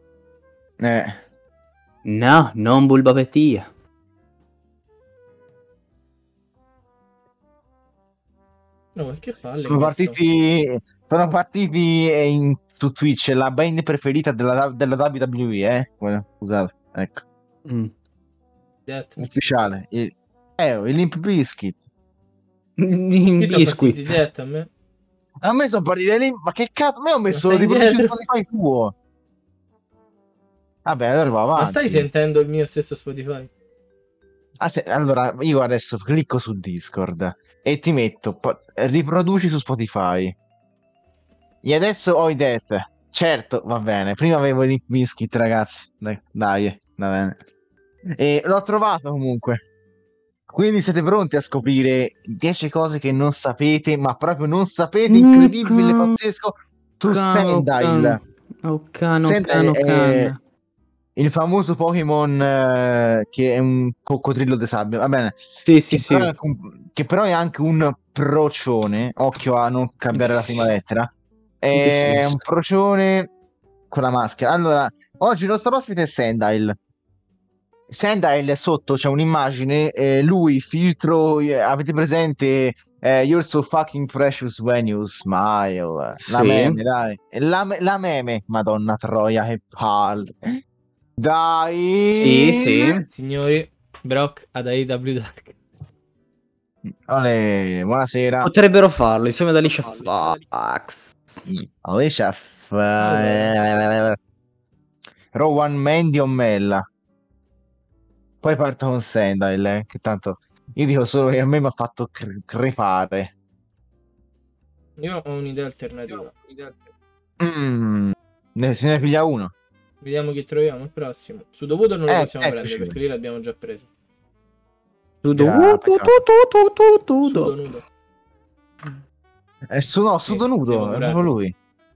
No, non Bulbapedia. No, che palle. Sono partiti su Twitch, la band preferita della WWE, scusate, ecco. Ufficiale. Il Limp Bizkit. Biscuit. A me sono partiti lì, ma che cazzo? Me ho messo riproduzione Spotify tuo. Vabbè, allora va avanti. Ma stai sentendo il mio stesso Spotify? Allora, io adesso clicco su Discord e ti metto riproduci su Spotify. E adesso ho i Death. Certo, va bene. Prima avevo i Biscuit, ragazzi. Dai, va bene. E l'ho trovato comunque. Quindi siete pronti a scoprire 10 cose che non sapete, ma proprio non sapete, incredibile, pazzesco, su Sandile. Sandile è il famoso Pokémon che è un coccodrillo di sabbia, va bene. Sì. Che però è anche un procione, occhio a non cambiare la prima lettera. È un procione con la maschera. Allora, oggi il nostro ospite è Sandile. Sandile sotto c'è un'immagine, lui filtro, avete presente You're so fucking precious when you smile, la meme, dai, la meme, madonna troia, che palle, dai, sì. Signori, Brock ad AEW Dark. Olè, buonasera. Potrebbero farlo insieme ad Alicia Fox. Alicia Rowan Mandy o Mella. Poi parto con Sandal, che tanto io dico solo che a me mi ha fatto crepare. Io ho un'idea alternativa. Se ne piglia uno. Vediamo chi troviamo il prossimo. Sudovuto non lo possiamo prendere Eccoci. perché lì l'abbiamo già preso. Sudo nudo. Sudo nudo, è proprio lui.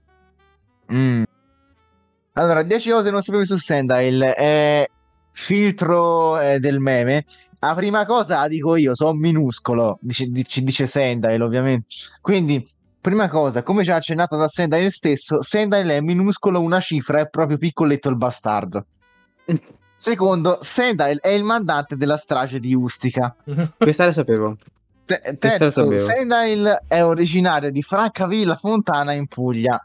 Allora, 10 cose non sapevi su Sandile. Filtro del meme. La prima cosa la dico io, sono minuscolo, ci dice Sandile ovviamente. Quindi, prima cosa, come già accennato da Sandile stesso, Sandile è minuscolo, una cifra, è proprio piccoletto il bastardo. Secondo, Sandile è il mandante della strage di Ustica. Questa la sapevo. Terzo, Sandile è originario di Francavilla Fontana in Puglia.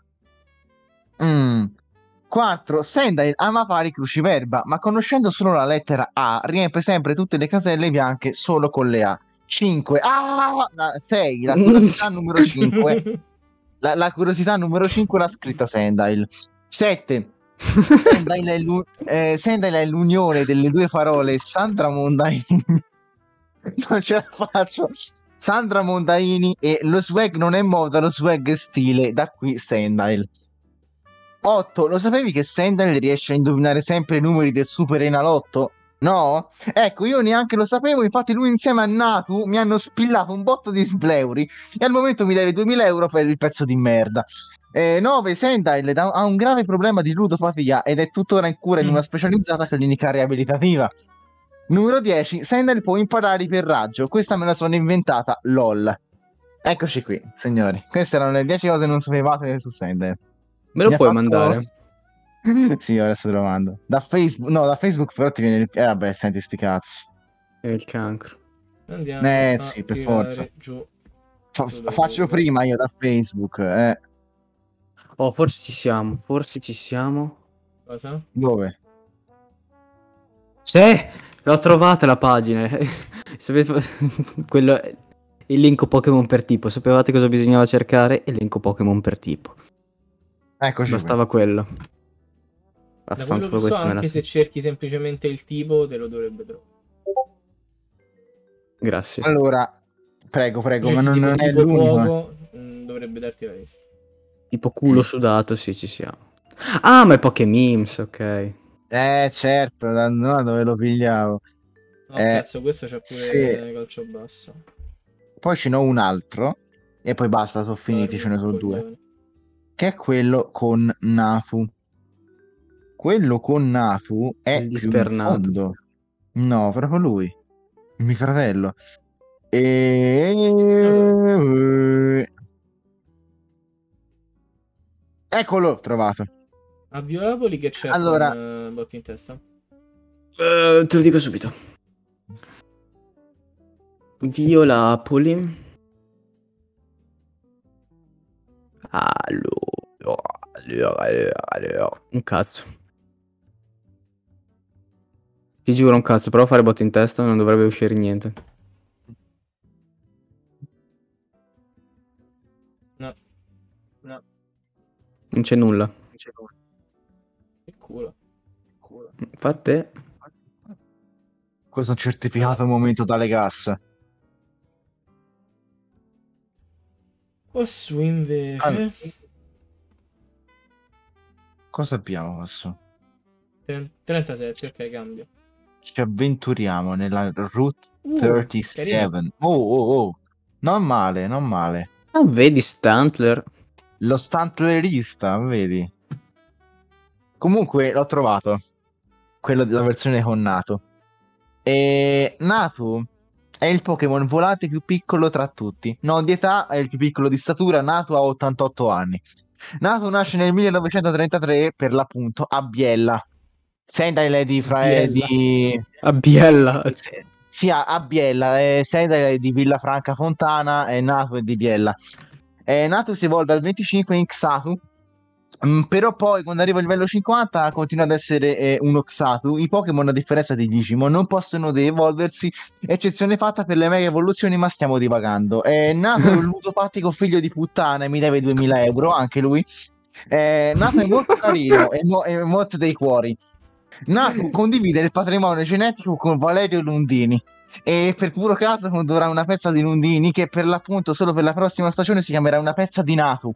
4. Sandile ama fare i cruciverba, ma conoscendo solo la lettera A, riempie sempre tutte le caselle bianche solo con le A. 5. 6. La curiosità numero 5. La curiosità numero 5 l'ha scritta Sandile. 7. Sandile è l'unione delle due parole Sandra Mondaini. Non ce la faccio. Sandra Mondaini e lo swag non è moda, lo swag è stile. Da qui Sandile. 8. Lo sapevi che Sandile riesce a indovinare sempre i numeri del Super Enalotto? No? Ecco, io neanche lo sapevo, infatti lui insieme a Natu mi hanno spillato un botto di sbleuri e al momento mi deve 2000 euro per il pezzo di merda. 9. Sandile ha un grave problema di ludopatia ed è tuttora in cura in una specializzata clinica riabilitativa. Numero 10. Sandile può imparare per raggio, questa me la sono inventata, lol. Eccoci qui, signori. Queste erano le 10 cose non sapevate su Sandile. Me lo puoi mandare? Sì, adesso te lo mando. Da Facebook, no, da Facebook però ti viene il... vabbè, senti sti cazzi. È il cancro. Andiamo sì, per forza. Giù. Faccio prima io da Facebook. Oh, forse ci siamo. Cosa? Dove? C'è! L'ho trovata la pagina. Sapete, quello è elenco Pokémon per tipo. Sapevate cosa bisognava cercare? Elenco Pokémon per tipo. Eccoci. Bastava quello. Da quello che so, anche se cerchi semplicemente il tipo, te lo dovrebbe trovare. Grazie. Allora, prego, ma non è l'unico. Dovrebbe darti la lista. Tipo culo sudato, sì, ci siamo. Ah, ma è Pokémemes, ok. Certo, no, dove lo pigliavo. No, cazzo, questo c'è pure calcio basso. Poi ce n'ho un altro e poi basta, sono finiti, ce ne sono due. Che è quello con Nafu. Quello con Nafu è il più in fondo. No, proprio lui. Mio fratello. Eccolo, trovato. A Violapoli che c'è allora... con botti in testa? Te lo dico subito. Violapoli. Allora. Un cazzo. Ti giuro un cazzo, però fare botte in testa non dovrebbe uscire niente. No. Non c'è nulla. Che culo. Fate. Questo è un certificato momento dalle gas. Posso invece... Cosa abbiamo adesso? 37, ok, cambio. Ci avventuriamo nella Route 37. Oh. Non male. Ah, vedi Stantler? Lo Stantlerista, vedi? Comunque l'ho trovato. Quello della versione con Natu. E Natu è il Pokémon volante più piccolo tra tutti. Non di età, è il più piccolo di statura. Natu ha 88 anni. Natu nasce nel 1933, per l'appunto, a Biella. Sandile di... A Biella. Sì, a Biella. Sandile di Villafranca Fontana e Natu è di Biella. Natu si evolve al 25 in Xatu. Però poi quando arriva al livello 50 continua ad essere un Oxatu. I Pokémon, a differenza dei Digimon, non possono evolversi, eccezione fatta per le mega evoluzioni, ma stiamo divagando. È nato un ludopatico figlio di puttana e mi deve 2000 euro, anche lui. Nato è molto carino, è molto dei cuori. Nato condivide il patrimonio genetico con Valerio Lundini. E per puro caso condurrà una pezza di Lundini che per l'appunto solo per la prossima stagione si chiamerà una pezza di Natu.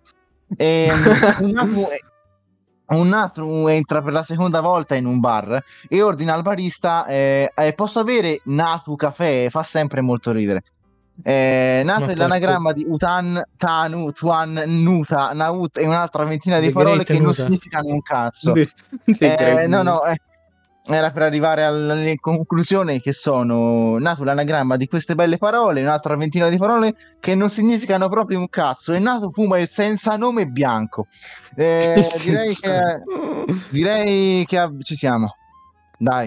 Un Natu entra per la seconda volta in un bar e ordina al barista: posso avere Natu caffè? Fa sempre molto ridere. Nato è l'anagramma di Utan, Tanu, Tuan, Nuta, Naut e un'altra ventina di parole che non significano un cazzo. No, era per arrivare alle conclusioni che sono nato l'anagramma di queste belle parole, un'altra ventina di parole che non significano proprio un cazzo. E nato fuma il senza nome bianco. Direi che ci siamo. Dai.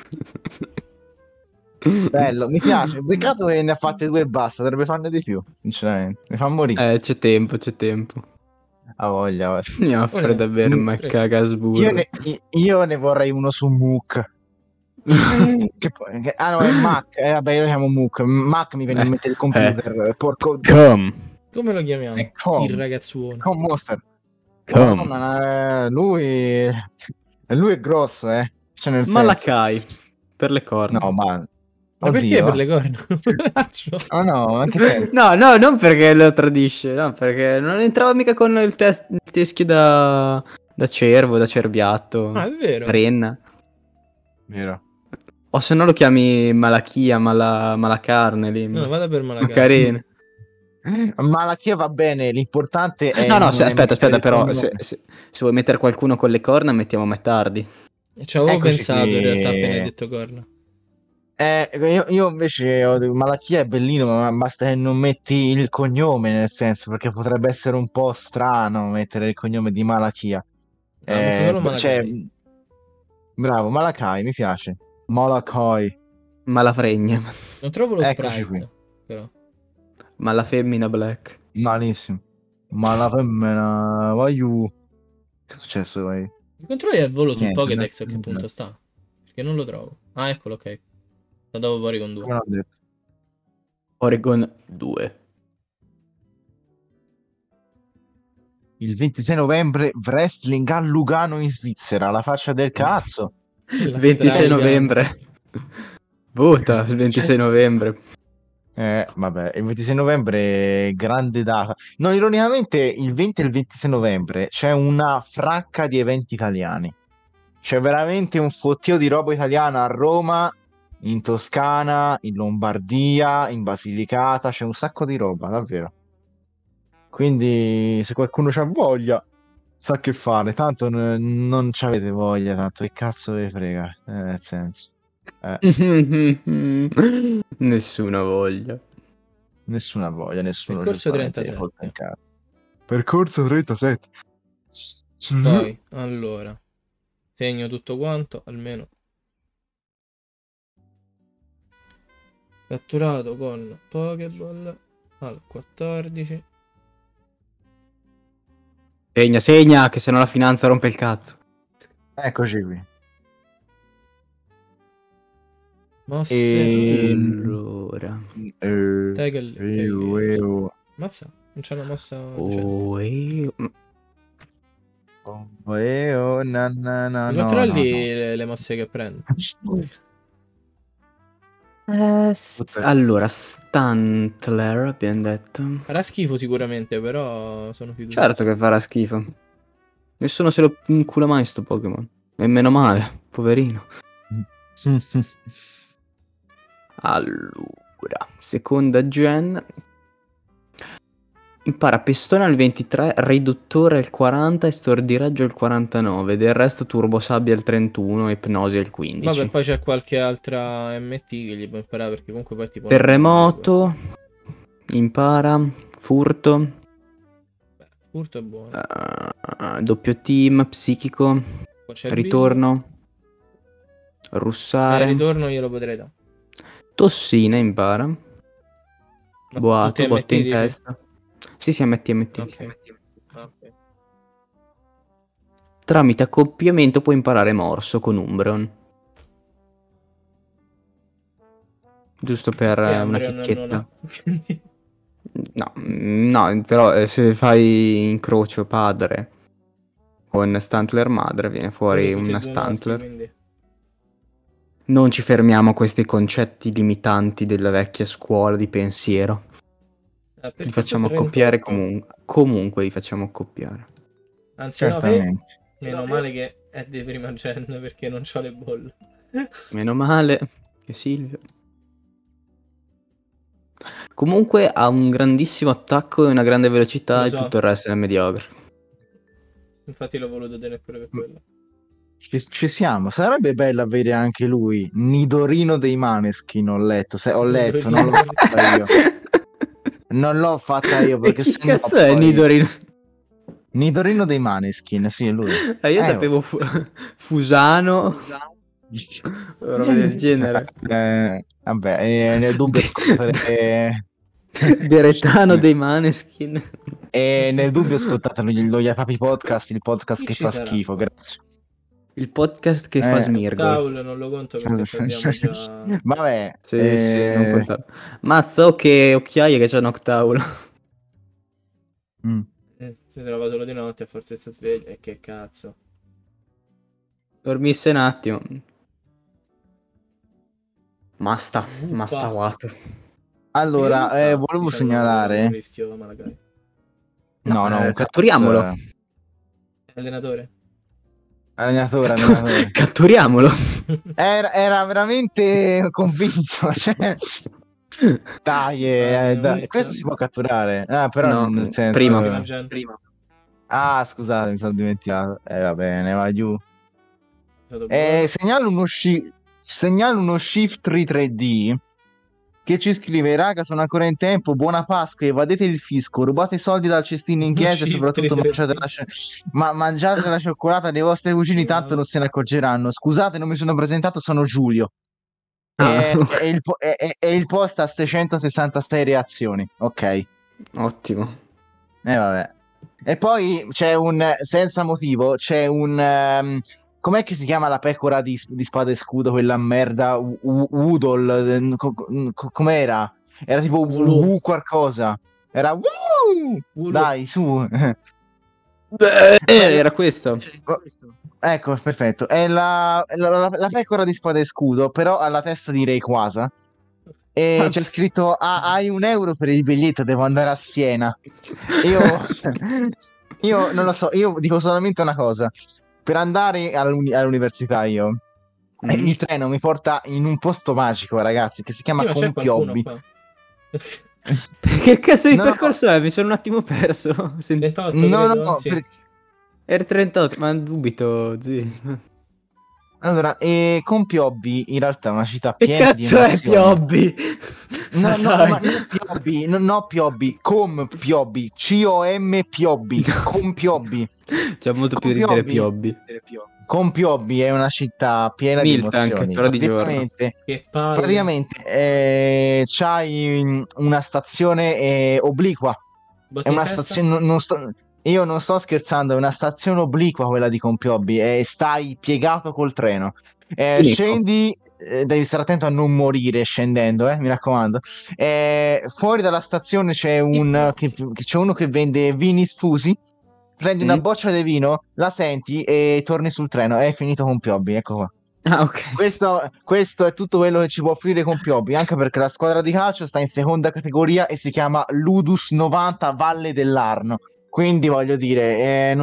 Bello, mi piace. Peccato che ne ha fatte 2 e basta, dovrebbe farne di più, sinceramente. Mi fa morire. C'è tempo. Ha voglia. Mi offre davvero un cagasburro. Io ne vorrei uno su Mook. No, è Mac. Vabbè, io lo chiamo Mook. Mac mi viene in mente il computer. Porco. Come lo chiamiamo? Il ragazzuone. Monster. Lui è grosso, Cioè, nel Malakai per le corna. No, ma perché per le corna? No, anche no, non perché lo tradisce, no, perché non entrava mica con il teschio da cervo, da cerbiatto. Ah, è vero. Renna. Vero. O se no lo chiami Malachia, Malacarne lì. No, vada per Malacarne. Carene. Malachia va bene, l'importante è... No, aspetta, però se vuoi mettere qualcuno con le corna mettiamo Mettardi. Ci avevo pensato in realtà appena hai detto corna. Io invece Malachia è bellino, ma basta che non metti il cognome, nel senso, perché potrebbe essere un po' strano mettere il cognome di Malachia. Bravo, Malakai, mi piace. Malakai. Malafregna. Non trovo lo sprite, però. Malafemmina Black. Malissimo. Malafemmina, voglio... Che è successo, vai? Controlli al volo sul Pokédex a che punto sta? Perché non lo trovo. Ah, eccolo, ok. Da dopo Oregon 2. Oregon 2. Il 26 novembre wrestling a Lugano in Svizzera, la faccia del cazzo. Il 26 novembre. Vota il 26 novembre. Vabbè, il 26 novembre è grande data. No, ironicamente il 20 e il 26 novembre c'è una fracca di eventi italiani. C'è veramente un fottio di roba italiana a Roma, in Toscana, in Lombardia, in Basilicata, c'è un sacco di roba, davvero. Quindi se qualcuno c'ha voglia, sa che fare, tanto non c'avete voglia, tanto che cazzo vi frega, nel senso. Nessuna voglia. Nessuno. Percorso 37. In cazzo. Percorso 37. Poi, allora, segno tutto quanto, almeno. Catturato con Pokéball al 14. Segna, che se no la finanza rompe il cazzo. Eccoci qui. Mosse. Allora. Mazza, non c'è una mossa. Controlli le mosse che prendo. Allora, Stantler abbiamo detto. Farà schifo sicuramente, però sono fiducioso. Certo che farà schifo. Nessuno se lo incula mai sto Pokémon. E meno male, poverino. Allora, seconda gen. Impara Pestone al 23, Riduttore al 40 e Stordiraggio al 49. Del resto Turbo Sabbia al 31 e Ipnosi al 15. Vabbè, poi c'è qualche altra MT che gli può imparare, perché comunque poi tipo... Terremoto. Impara. Furto. Beh, furto è buono. Doppio team. Psichico. Ritorno. Russare. Ritorno glielo potrei dare. Tossina impara. Boato, botte in testa. Sì, MT. Okay. tramite accoppiamento puoi imparare morso con Umbreon. Giusto per una chicchetta. No, però se fai incrocio padre con Stantler madre viene fuori una Stantler. Quindi. Non ci fermiamo a questi concetti limitanti della vecchia scuola di pensiero. Li facciamo accoppiare comunque li facciamo accoppiare. Anzi no, meno male che è di prima gen perché non c'ho le bolle. Meno male che Silvio. Comunque ha un grandissimo attacco e una grande velocità, e tutto il resto è mediocre. Infatti l'ho voluto tenere pure per quello. Ci siamo. Sarebbe bello avere anche lui. Nidorino dei Maneskin, ho letto, non l'ho fatta io. Non l'ho fatta io perché che cazzo è Nidorino? Nidorino dei Maneskin, sì, è lui. Io sapevo Fusano. Roba del genere. Vabbè, nel dubbio ascoltate Beretano dei Maneskin. E nel dubbio ascoltate lo Yapapi Podcast, il podcast che fa sarà? schifo, grazie. Il podcast che fa smirgol. Octaul non lo conto perché abbiamo già... Vabbè. Sì, non contarlo. Mazza, che occhiaie che c'è un Octaul. Si trova solo di notte, forse sta sveglio. E che cazzo. Dormisse un attimo. Masta Wato. Allora, volevo segnalare. Rischio Malagai. No, catturiamolo. Allenatore. Catturiamolo. Era veramente convinto. Cioè... Dai, questo si può catturare. Però nel senso... Prima. Ah, scusate, mi sono dimenticato. Va bene, va giù. Segnalo uno Shift 3D che ci scrive: raga, sono ancora in tempo, buona Pasqua, evadete il fisco, rubate soldi dal cestino in chiesa e soprattutto mangiate la cioccolata dei vostri cugini, tanto non se ne accorgeranno. Scusate, non mi sono presentato, sono Giulio. E il post ha 666 reazioni. Ok, ottimo. Vabbè. E poi c'è senza motivo c'è com'è che si chiama la pecora di Spada e Scudo, quella merda? Udol. Com'era? Era tipo Wu qualcosa. Era dai, su. Era questo. Ecco, perfetto. È la pecora di Spada e Scudo, però ha la testa di Rayquaza. E c'è scritto: hai €1 per il biglietto, devo andare a Siena. Io non lo so, io dico solamente una cosa: per andare all'università il treno mi porta in un posto magico, ragazzi, che si chiama Compiobbi. Che cazzo di percorso è? Mi sono un attimo perso. 38, no, sì. Era 38, ma dubito, zio. Allora, Compiobbi in realtà è una città piena di emozioni. Che cazzo è Piobbi? No, ma non Piobbi, no Piobbi, Compiobbi, Compiobbi, Compiobbi. C'è molto più ridere Piobbi. Compiobbi è una città piena di emozioni. Anche, però di giorno. Praticamente c'hai una stazione obliqua. È una stazione, io non sto scherzando, è una stazione obliqua quella di Compiobbi e stai piegato col treno. Scendi, devi stare attento a non morire scendendo, mi raccomando. Fuori dalla stazione c'è uno che vende vini sfusi. Prendi una boccia di vino, la senti e torni sul treno. È finito Compiobbi, ecco qua. Ok. Questo è tutto quello che ci può offrire Compiobbi, anche perché la squadra di calcio sta in seconda categoria e si chiama Ludus 90 Valle dell'Arno. Quindi voglio dire,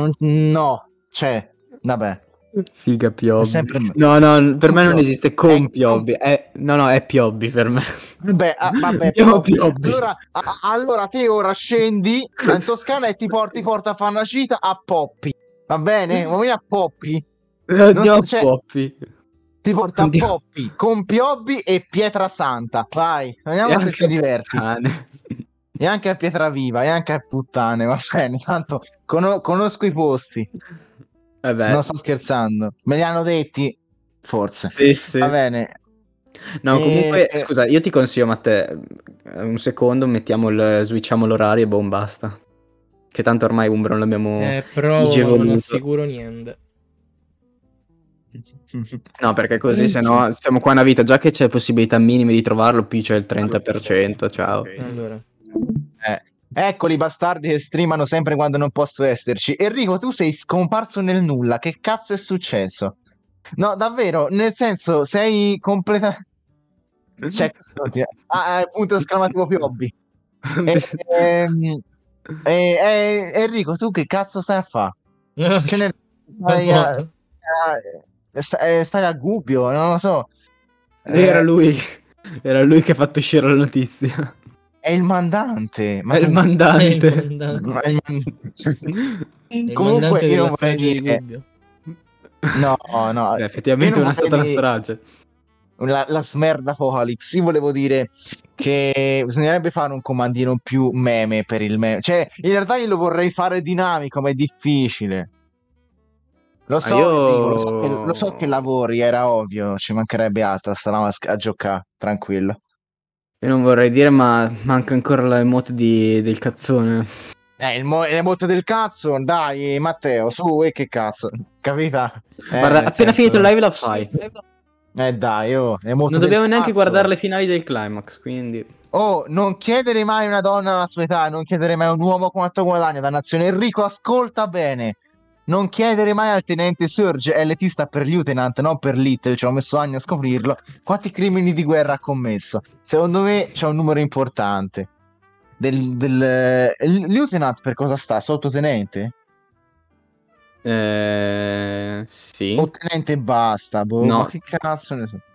vabbè. Figa Piobbi. Sempre... No, per me non esiste Compiobbi. No, è Piobbi per me. Vabbè, Piobbi. Allora te ora scendi in Toscana e ti porta a fare una gita a Poppi. Va bene? Vuoi a Poppi? Poppi. Ti porta a Poppi, Compiobbi e Pietrasanta. Vai, vediamo se ti diverti. E anche a Pietraviva, e anche a Puttane, va bene, tanto conosco i posti. Non sto scherzando, me li hanno detti, forse. Sì. Va bene. No, comunque, scusa, io ti consiglio, Matteo, un secondo, switchiamo l'orario e basta. Che tanto ormai Umbro non l'abbiamo però non assicuro niente. No, perché così se no stiamo qua una vita, già che c'è possibilità minime di trovarlo, qui c'è il 30%, ciao. Allora. Eccoli bastardi che streamano sempre quando non posso esserci. Enrico, tu sei scomparso nel nulla, che cazzo è successo? No, davvero, nel senso, sei completamente... Cioè, punto esclamativo Piobbi. Enrico, tu che cazzo stai a fare? Stai a Gubbio, non lo so. Era lui che ha fatto uscire la notizia. È il mandante. È il mandante. Comunque io non vorrei dire... No. Beh, effettivamente non è stata una strage. La smerda Apocalypse. Io volevo dire che bisognerebbe fare un comandino più meme per il meme. Cioè, in realtà io lo vorrei fare dinamico, ma è difficile. Lo so, Enrico, lo so che lavori, era ovvio, ci mancherebbe altro, stavamo a giocare, tranquillo. Io non vorrei dire, ma manca ancora l'emote del cazzone. L'emote del cazzo, dai Matteo, su, che cazzo, capita? Guarda, appena finito il live la fai. Dai, emote non dobbiamo neanche cazzo. guardare le finali del climax, quindi... Oh, non chiedere mai a una donna alla sua età, non chiedere mai a un uomo quanto guadagna, dannazione. Enrico, ascolta bene. Non chiedere mai al tenente Surge, LT sta per lieutenant, non per lit, ci ho messo anni a scoprirlo, quanti crimini di guerra ha commesso. Secondo me c'è un numero importante. Lieutenant per cosa sta? Sottotenente? Sì. O tenente e basta, boh, no. Ma che cazzo ne so.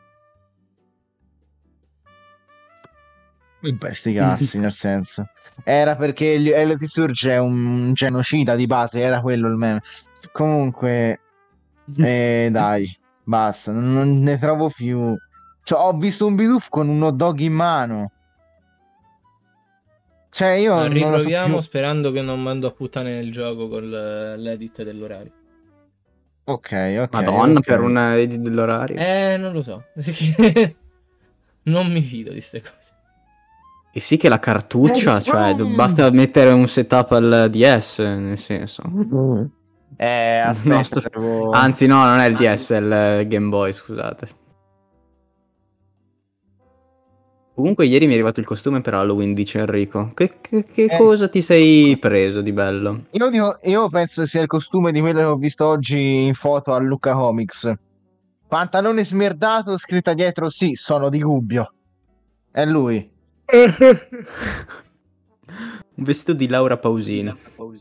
Beh, sti cazzi, nel senso. Era perché LT Surge è un genocida di base, era quello il meme. Comunque, dai, basta, non ne trovo più. Cioè, ho visto un Bidoof con un hot dog in mano. Cioè, io non riproviamo lo so più. sperando che non mando a puttane nel gioco con l'edit dell'orario. Ok. Madonna, ok. per un edit dell'orario. Non lo so. Non mi fido di ste cose. E sì che la cartuccia, cioè, basta mettere un setup al DS, nel senso. Aspetta. Anzi, no, non è il DS, è il Game Boy, scusate. Comunque ieri mi è arrivato il costume per Halloween, dice Enrico. Che cosa ti sei preso di bello? Io penso sia il costume di quello che ho visto oggi in foto a Lucca Comics. Pantalone smerdato, scritta dietro, sì, sono di Gubbio. È lui. Un vestito di Laura Pausini.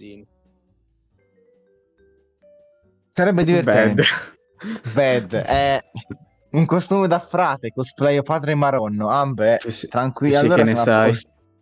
Sarebbe divertente. Bad. È un costume da frate, cosplay padre Maronno. Beh, tranquillo. Allora che ne sai.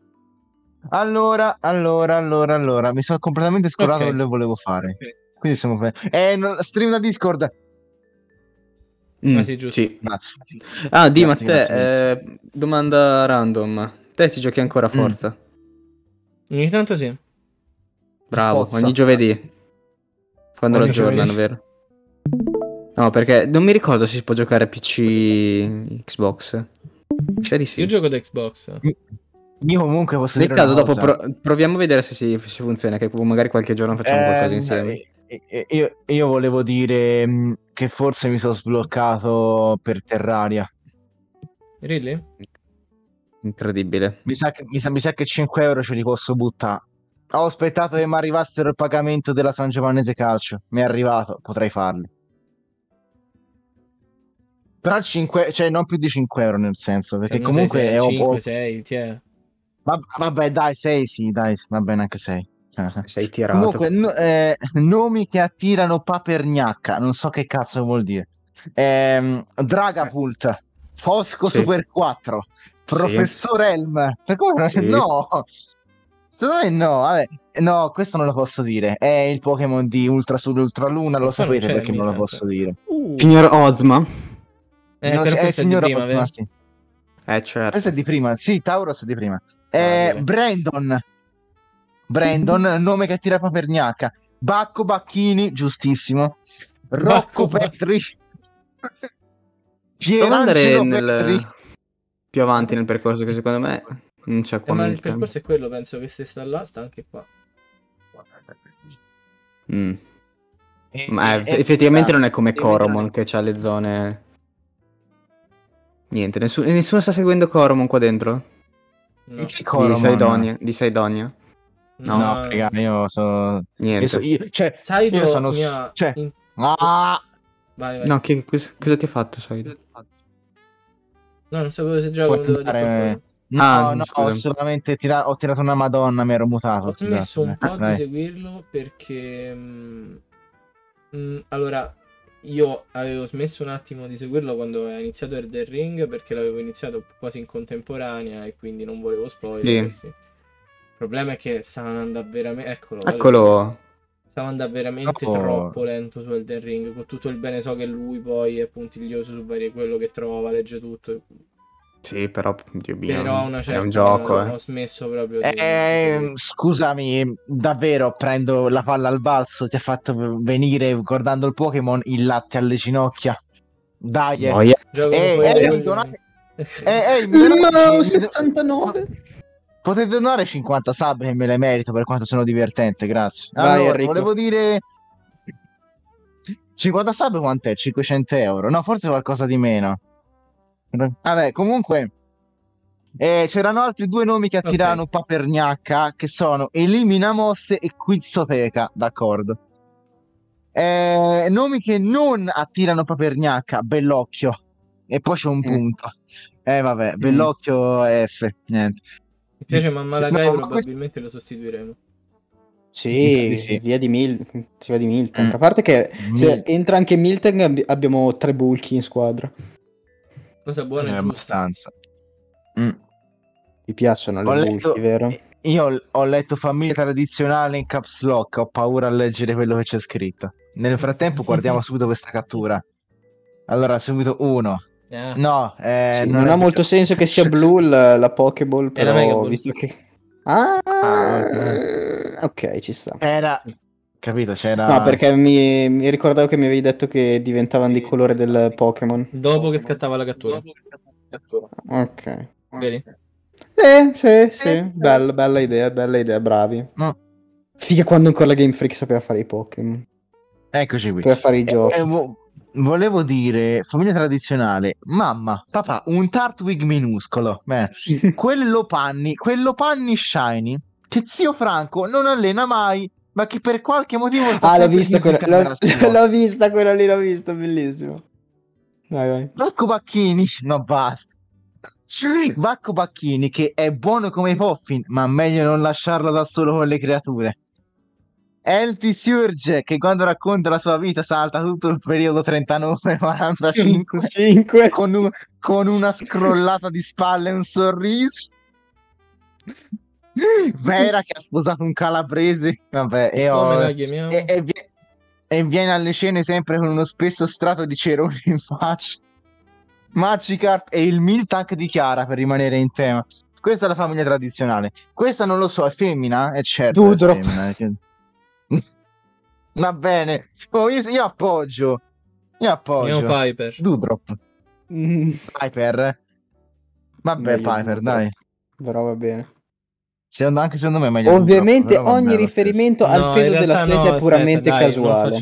Allora, mi sono completamente scordato quello che volevo fare. Quindi siamo stream da Discord. Sì, giusto. Sì. Grazie. Di Matteo, domanda random. Te si giochi ancora a Forza? Ogni tanto sì. Bravo, ogni giovedì. Quando lo aggiornano, vero? No, perché non mi ricordo se si può giocare a PC, Xbox. C'è di sì. Io gioco da Xbox. Io comunque posso Nel dire caso una dopo cosa. proviamo a vedere se funziona, che magari qualche giorno facciamo qualcosa insieme. Io volevo dire che forse mi sono sbloccato per Terraria. Really? Incredibile. Mi sa che 5 euro ce li posso buttare. Ho aspettato che mi arrivassero il pagamento della San Giovannese Calcio. Mi è arrivato, potrei farli. Però 5, cioè non più di 5 euro nel senso, perché comunque è 5, 6, ti è. Vabbè, dai, 6 sì, dai, va bene anche 6. Sei tirato. Comunque, nomi che attirano papergnacca, non so che cazzo vuol dire. Dragapult, Fosco Super 4, Professor Elm. Per come no? Secondo me no, vabbè. No, questo non lo posso dire. È il Pokémon di Ultra Sole Ultra Luna, lo sapete perché non lo posso dire. Signor Ozma. No, è il signor prima, Ozma, sì. Certo. Questo è di prima, sì, Tauros è di prima. Brandon, nome che tira papergnacca. Bacco Bacchini, giustissimo. Rocco Petri. Pierangelo Petri. Più avanti nel percorso, che secondo me non c'è qua. Ma il percorso è quello, penso che sta là, sta anche qua. Ma effettivamente non è come Coromon che c'ha le zone... Niente, nessuno sta seguendo Coromon qua dentro? No. Coromon? Di Saidonia? No, raga, io so... Niente. Saido io sono... mi ha... Cioè... Vai. No, cosa ti ha fatto, Saido? No, non sapevo se già volevo dire qualcosa. No, scusa. ho solamente ho tirato una madonna, mi ero mutato. Ho smesso un po' di seguirlo perché... allora, io avevo smesso un attimo di seguirlo quando è iniziato Elden Ring, perché l'avevo iniziato quasi in contemporanea e quindi non volevo spoiler. Sì. Il problema è che stava andando veramente... Eccolo. Stava andando veramente troppo lento su Elden Ring, con tutto il bene so che lui poi è puntiglioso su varie quello che trova, legge tutto. Sì, però una certa, è un gioco, ho smesso proprio di scusami, davvero prendo la palla al balzo, ti ha fatto venire guardando il Pokémon il latte alle ginocchia. Dai, ehi, donate... No, 69. Potete donare 50 sub che me le merito per quanto sono divertente, grazie. Vai, allora, Enrico. volevo dire 50 sub quant'è? 500 euro? No, forse qualcosa di meno. Vabbè, comunque c'erano altri due nomi che attiravano Papergnacca, che sono Elimina Mosse e Quizzoteca, d'accordo. Nomi che non attirano Papergnacca, Bellocchio. E poi c'è un punto. Vabbè, Bellocchio F, niente. Mi piace, ma Malakai probabilmente lo sostituiremo. Sì. Via di Miltank. A parte che se entra anche Miltank abbiamo 3 bulky in squadra. Cosa buona e giusta. Abbastanza. Ti piacciono le bulky, vero? Io ho letto famiglia tradizionale in caps lock, ho paura a leggere quello che c'è scritto. Nel frattempo guardiamo subito questa cattura. Allora, subito uno. No, non ha molto senso che sia blu la Pokéball, però Mega visto che... ok, ci sta. Capito, c'era... No, perché mi ricordavo che mi avevi detto che diventavano di colore del Pokémon. Dopo che scattava la cattura. Ok. Vedi? Sì. Bella idea, bravi. No. Figa quando ancora la Game Freak sapeva fare i Pokémon. Eccoci qui. Per fare i giochi. Volevo dire, famiglia tradizionale, mamma, papà, un Turtwig minuscolo. Quello panni shiny, che zio Franco non allena mai, ma che per qualche motivo sta l'ho vista quella lì, l'ho vista, bellissimo. Vai. Vacco Bacchini, no basta. Vacco Bacchini che è buono come i Puffin, ma meglio non lasciarlo da solo con le creature. Elti Surge che quando racconta la sua vita salta tutto il periodo 39-45 con una scrollata di spalle e un sorriso. Vera che ha sposato un calabrese, vabbè, come la chiamiamo? E viene alle cene sempre con uno spesso strato di cerone in faccia. Magikarp e il Miltank di Chiara, per rimanere in tema. Questa è la famiglia tradizionale. Questa non lo so, è femmina? È certo, Dudrop. è femmina. Va bene, io appoggio. Piper. Dudrop. Piper. Vabbè, Piper, dai. Però va bene. Anche secondo me è meglio. Ovviamente Dudrop, ogni riferimento al peso dell'atleta è puramente casuale.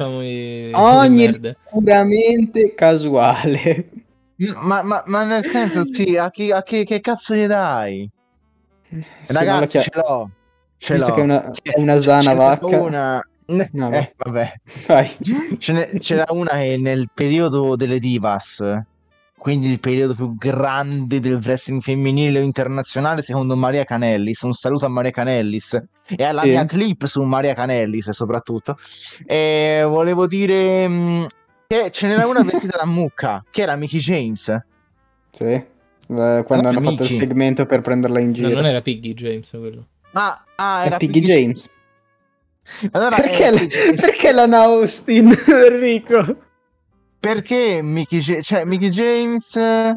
Puramente casuale. Ma nel senso, sì, che cazzo gli dai? Ragazzi, ce l'ho. Visto che è una sana vacca. Vabbè. C'era una che nel periodo delle divas, quindi il periodo più grande del wrestling femminile internazionale, secondo Maria Canellis. Un saluto a Maria Canellis e alla mia clip su Maria Canellis soprattutto. E volevo dire che ce n'era una vestita da mucca, che era Mickey James. Sì, quando hanno fatto il segmento per prenderla in giro. No, non era Piggy James quello. Era Piggy James. Allora, perché la Austin, Enrico? Perché Mickey James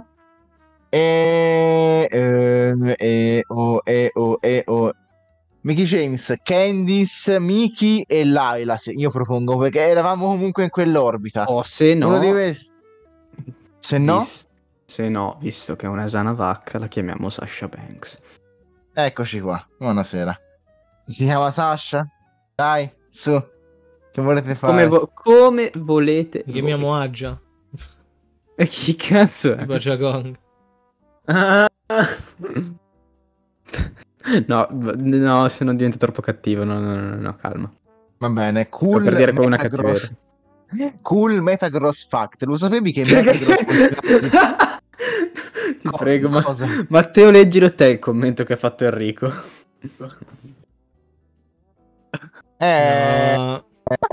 Mickey James, Candice, Mickey e Layla, io propongo, perché eravamo comunque in quell'orbita. Se no, se no, visto che è una sana vacca, la chiamiamo Sasha Banks. Eccoci qua, buonasera. Si chiama Sasha? Dai, su. Che volete fare? Come volete. Mi chiamiamo Aja. E chi cazzo è? Tipo Aja Kong. Ah. No, se non divento troppo cattivo. No, calma. Va bene, Stavo cool per dire come una Metagross. cattiveria. Cool Metagross Fact. Lo sapevi che Metagross può infilarsi- Ti prego, cosa? Matteo, leggilo te il commento che ha fatto Enrico. No.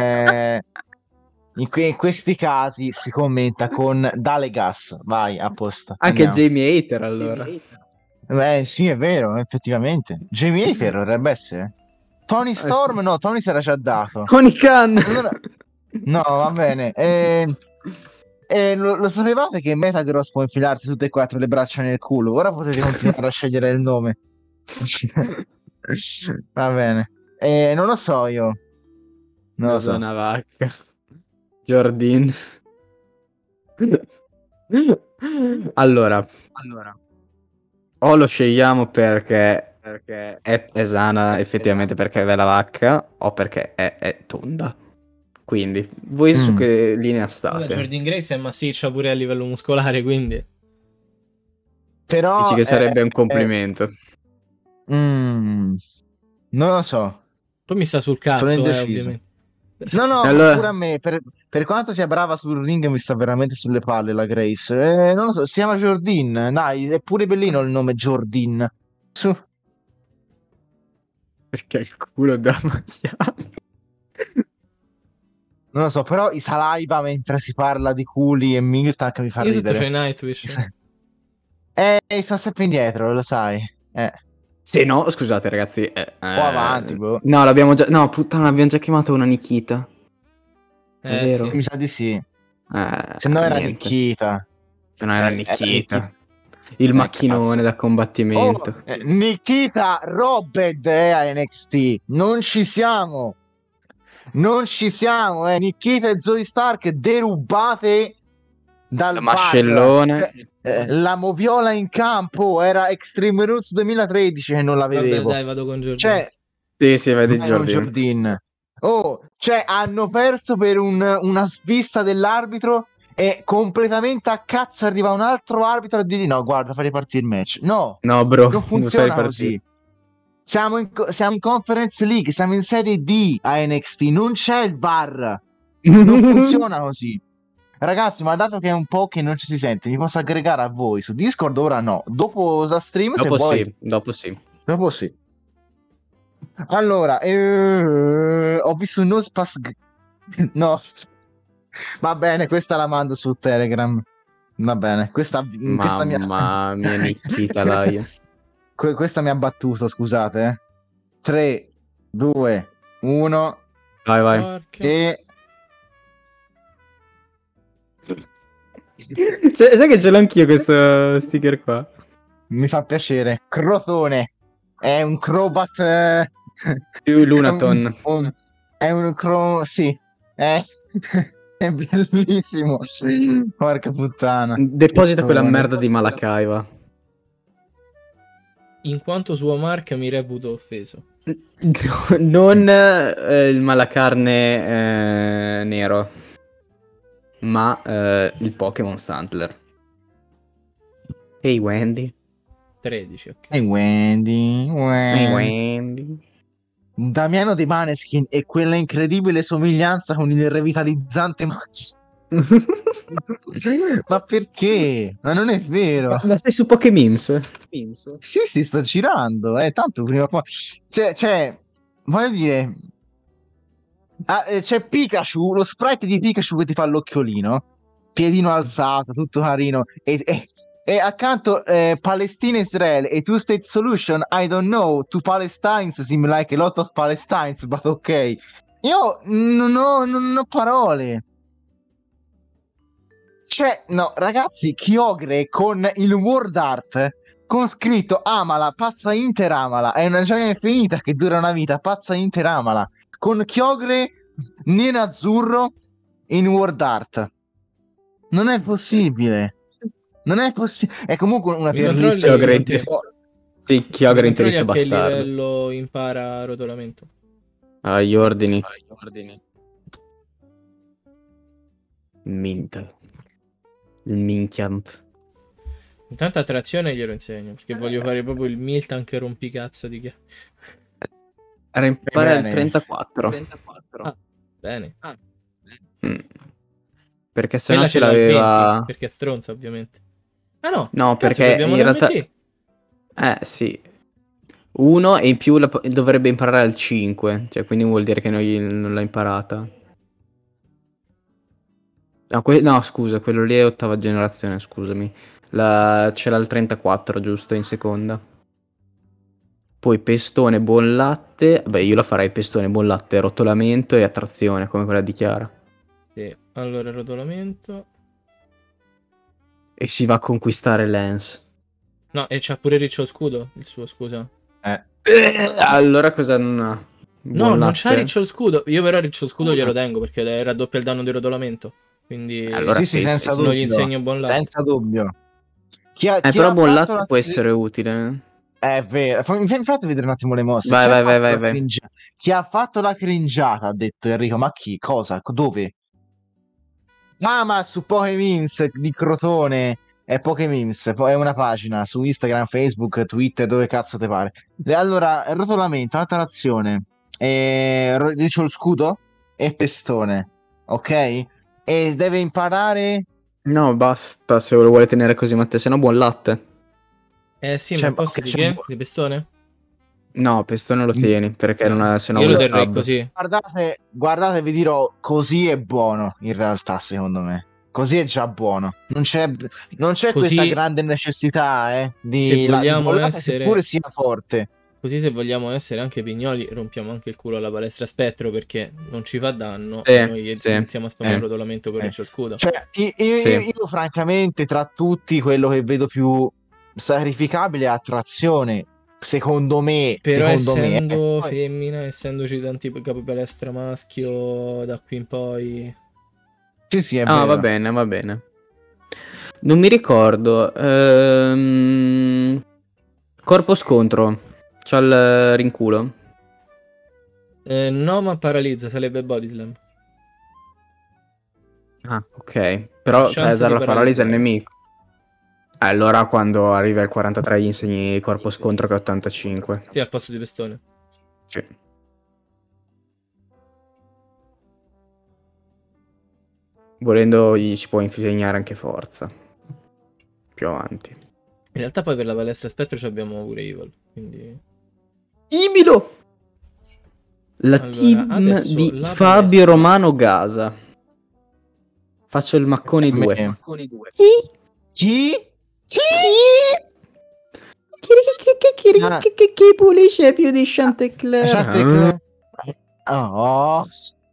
In questi casi si commenta con Dale gas. Vai, a posto. Anche Andiamo. Jamie Hater allora. Beh, sì, è vero, effettivamente. Jamie Hater dovrebbe essere. Tony Storm? Sì. No, Tony si era già dato. Tony Khan. Allora- No, va bene. Lo sapevate che Metagross può infilarsi tutte e quattro le braccia nel culo? Ora potete continuare a scegliere il nome. Va bene. Non lo so io. Non lo so. Una vacca. Jordin. Allora, o lo scegliamo perché è sana effettivamente perché è la vacca o perché è tonda. Quindi, voi su che linea Vabbè, state? Jordan Grace è massiccia pure a livello muscolare, quindi. Però Dici che sarebbe un complimento. non lo so. Poi mi sta sul Sono cazzo, indeciso. ovviamente. No, Allora- pure a me. Per quanto sia brava sul ring, mi sta veramente sulle palle la Grace. Non lo so, si chiama Jordin. Dai, è pure bellino il nome Jordin. Su. Perché il culo da mangiare. Non lo so, però i saliva mentre si parla di culi e Miltank mi fa Io sotto c'è ridere. Nightwish. Sono sempre indietro, lo sai. Sì, no, scusate ragazzi. Po' avanti, boh. No, l'abbiamo già... No, puttana, l'abbiamo già chiamato una Nikita. È vero? Sì. Mi sa di sì. Se no era niente. Nikita. Se no era Era Nikita. Il macchinone cazzo. da combattimento. Nikita Robbed a NXT. Non ci siamo. Nikita e Zoe Stark derubate dal La bar. mascellone. La moviola in campo era Extreme Rules 2013 che non la Vabbè, vedevo. dai, vado con Jordan. Cioè, Sì, vai di vai con Jordin. Jordin. Cioè, hanno perso per una svista dell'arbitro e completamente a cazzo arriva un altro arbitro a dire no, guarda, fai ripartire il match. No, No, bro. non funziona così. Siamo in Conference League, siamo in Serie D a NXT, non c'è il VAR. Non funziona così. Ragazzi, ma dato che è un po' che non ci si sente, mi posso aggregare a voi su Discord? Ora no. Dopo la stream, se vuoi. Dopo sì. Dopo sì. Allora, ho visto un Nospass. No. Va bene, questa la mando su Telegram. Va bene, questa Mamma mia, Nikita, dai. Questa mi ha battuto, scusate. 3, 2, 1 Vai. Porca. e... Sai che ce l'ho anch'io questo sticker qua? Mi fa piacere. Crotone. È un Crobat. Più Lunaton. È un Sì. È bellissimo. Porca puttana. Deposita quella Crotone. merda di Malakaiva. In quanto sua marca mi reputo offeso. Non il malacarne nero, ma il Pokémon Stantler. Ehi Wendy. 13, ok. E Wendy. Wendy. Damiano De Maneskin e quella incredibile somiglianza con il revitalizzante Max. Ma perché? Ma non è vero. Ma stai su Pokémemes? Sì, sto girando. Tanto prima o poi. Cioè, voglio dire. C'è Pikachu, lo sprite di Pikachu che ti fa l'occhiolino, piedino alzato, tutto carino. E accanto Palestina e Israele e two-state solution. I don't know. To Palestines seem like a lot of Palestines, but ok. Io non ho parole. Cioè, no, ragazzi, Kyogre con il word art con scritto Amala, pazza Inter Amala. È una gioia infinita che dura una vita, pazza Inter Amala. Con Kyogre nero-azzurro in word art. Non è possibile. È comunque una Mi tier controlli list Kyogre a te? Sì, Kyogre Mi interista controlli a che bastardo. livello impara rotolamento? Agli ordini. Mint. Il Minchiamp. Intanto attrazione glielo insegno, perché voglio fare proprio il Milt anche rompicazzo di chi. Era impara il Bene. 34. Ah, bene. Mm. Perché se Quella no ce ce l'ha il 20, l'aveva... perché è stronza ovviamente. Ah no, No, cazzo, perché abbiamo in realtà... l'MT. Sì. Uno e in più dovrebbe imparare al 5. Cioè, quindi vuol dire che non l'ha imparata. No, no, scusa, quello lì è ottava generazione, scusami. C'era il 34, giusto, in seconda. Poi pestone, buon latte. Beh, io la farei pestone, buon latte, rotolamento e attrazione, come quella di Chiara. Sì, allora rotolamento. E si va a conquistare Lance. No, e c'ha pure Riccio Scudo, il suo, scusa. Allora cosa non ha? No, Buon non c'ha latte? Riccio Scudo. Io però Riccio Scudo glielo tengo perché raddoppia il danno di rotolamento. Quindi Allora sì, sì, senza non gli dubbio. insegno buon latte. Senza dubbio. Chi ha Però buon fatto latte può essere utile. È vero. Infatti vedere un attimo le mosse. Vai, Chi ha vai, vai, fatto vai, la vai. Chi ha fatto la cringiata? Ha detto Enrico. Ma chi? Cosa? Dove? Ah, ma su Pokememes di Crotone. È Pokememes. È una pagina su Instagram, Facebook, Twitter, dove cazzo te pare. E allora, rotolamento, alterazione. Dice lo scudo e pestone. Ok? E deve imparare. No, basta se lo vuole tenere così, Matteo, se no buon latte. Sì, ma Cioè, al posto ok, di c'è che? Di pestone? No, pestone lo tieni, perché se no Io lo vuole terrei stab. così. Guardate, vi dirò, così è buono in realtà, secondo me. Così è già buono. Non c'è questa Così, grande necessità, se di vogliamo bollata, seppure essere... sia forte. Così se vogliamo essere anche pignoli, rompiamo anche il culo alla palestra spettro perché non ci fa danno e Sì, noi sì, iniziamo a spammare il Eh, rotolamento con eh. Riccio Scudo. Cioè, sì. io, francamente, tra tutti, quello che vedo più sacrificabile è attrazione. Però Secondo me. essendo Poi- femmina, essendoci tanti capi palestra maschio da qui in poi... sì, sì, è Ah, va vero. bene, va bene. Non mi ricordo. Corpo scontro. C'ha il rinculo. No, ma paralizza, sarebbe body slam. Ah, ok. Però Chance Caesar di la paralisi al paralizzare. nemico. Allora quando arriva al 43 gli insegni corpo scontro che è 85. Sì, al posto di pestone. Sì. Volendo gli si può insegnare anche forza. Più avanti. In realtà poi per la palestra spettro ci abbiamo pure Evil, quindi... Ibilo! La Allora, team adesso di la Fabio palestra... Romano Gasa. Faccio il Macconi 2. Me- Chi? Chi? Ah, Chi pulisce più di Chantecler? Chantecler. Oh.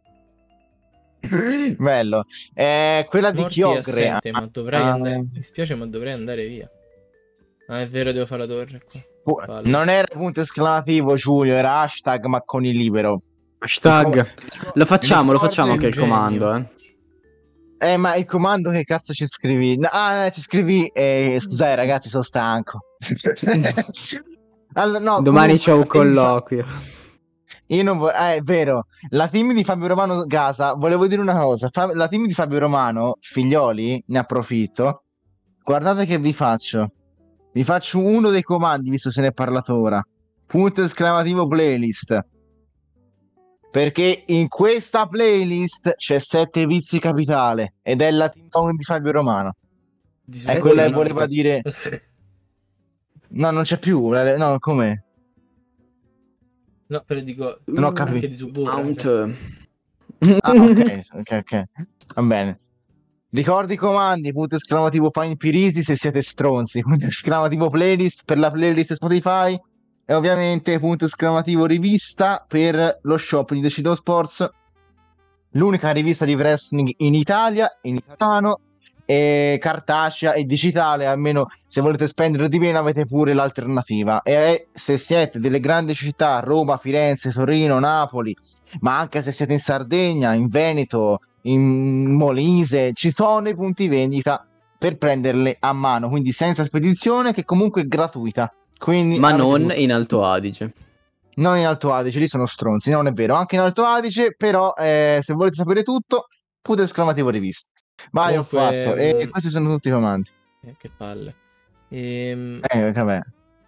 Bello. Quella di Morti è Chiogre. assente, ma dovrei andare... Mi spiace, ma dovrei andare via. Ah, è vero, devo fare la torre qua. Palle. Non era punto esclamativo, Giulio, era hashtag Macconi libero. Hashtag. Lo facciamo Ricordo anche il Eugenio. comando, Ma il comando che cazzo ci scrivi? Ci scrivi, scusate ragazzi, sono stanco. Allora, no, Domani comunque, c'è un la team di colloquio. io non è vero, la team di Fabio Romano Gasa, volevo dire una cosa, la team di Fabio Romano, figlioli, ne approfitto, guardate che vi faccio. Vi faccio uno dei comandi, visto se ne è parlato ora. Punto esclamativo playlist. Perché in questa playlist c'è 7 vizi capitale ed è la team song di Fabio Romano. È quella che voleva dire. No, non c'è più. No, com'è? No, però dico... Non ho Anche capito. di Suburra. Mount. Ah, ok. Va bene. Ricordi i comandi, punto esclamativo Fine Pirisi se siete stronzi, punto esclamativo playlist per la playlist Spotify e ovviamente punto esclamativo rivista per lo shop di Decido Sports, l'unica rivista di wrestling in Italia, in italiano, e cartacea e digitale, almeno se volete spendere di meno avete pure l'alternativa. E se siete delle grandi città, Roma, Firenze, Torino, Napoli, ma anche se siete in Sardegna, in Veneto, in Molise, ci sono i punti vendita per prenderle a mano, quindi senza spedizione, che comunque è gratuita. Quindi Ma avete non tutto. in Alto Adige. Non in Alto Adige, lì sono stronzi, non è vero, anche in Alto Adige, però se volete sapere tutto, punto esclamativo rivista. Vai, ho Comunque, fatto. E questi sono tutti i comandi. che palle. Vabbè.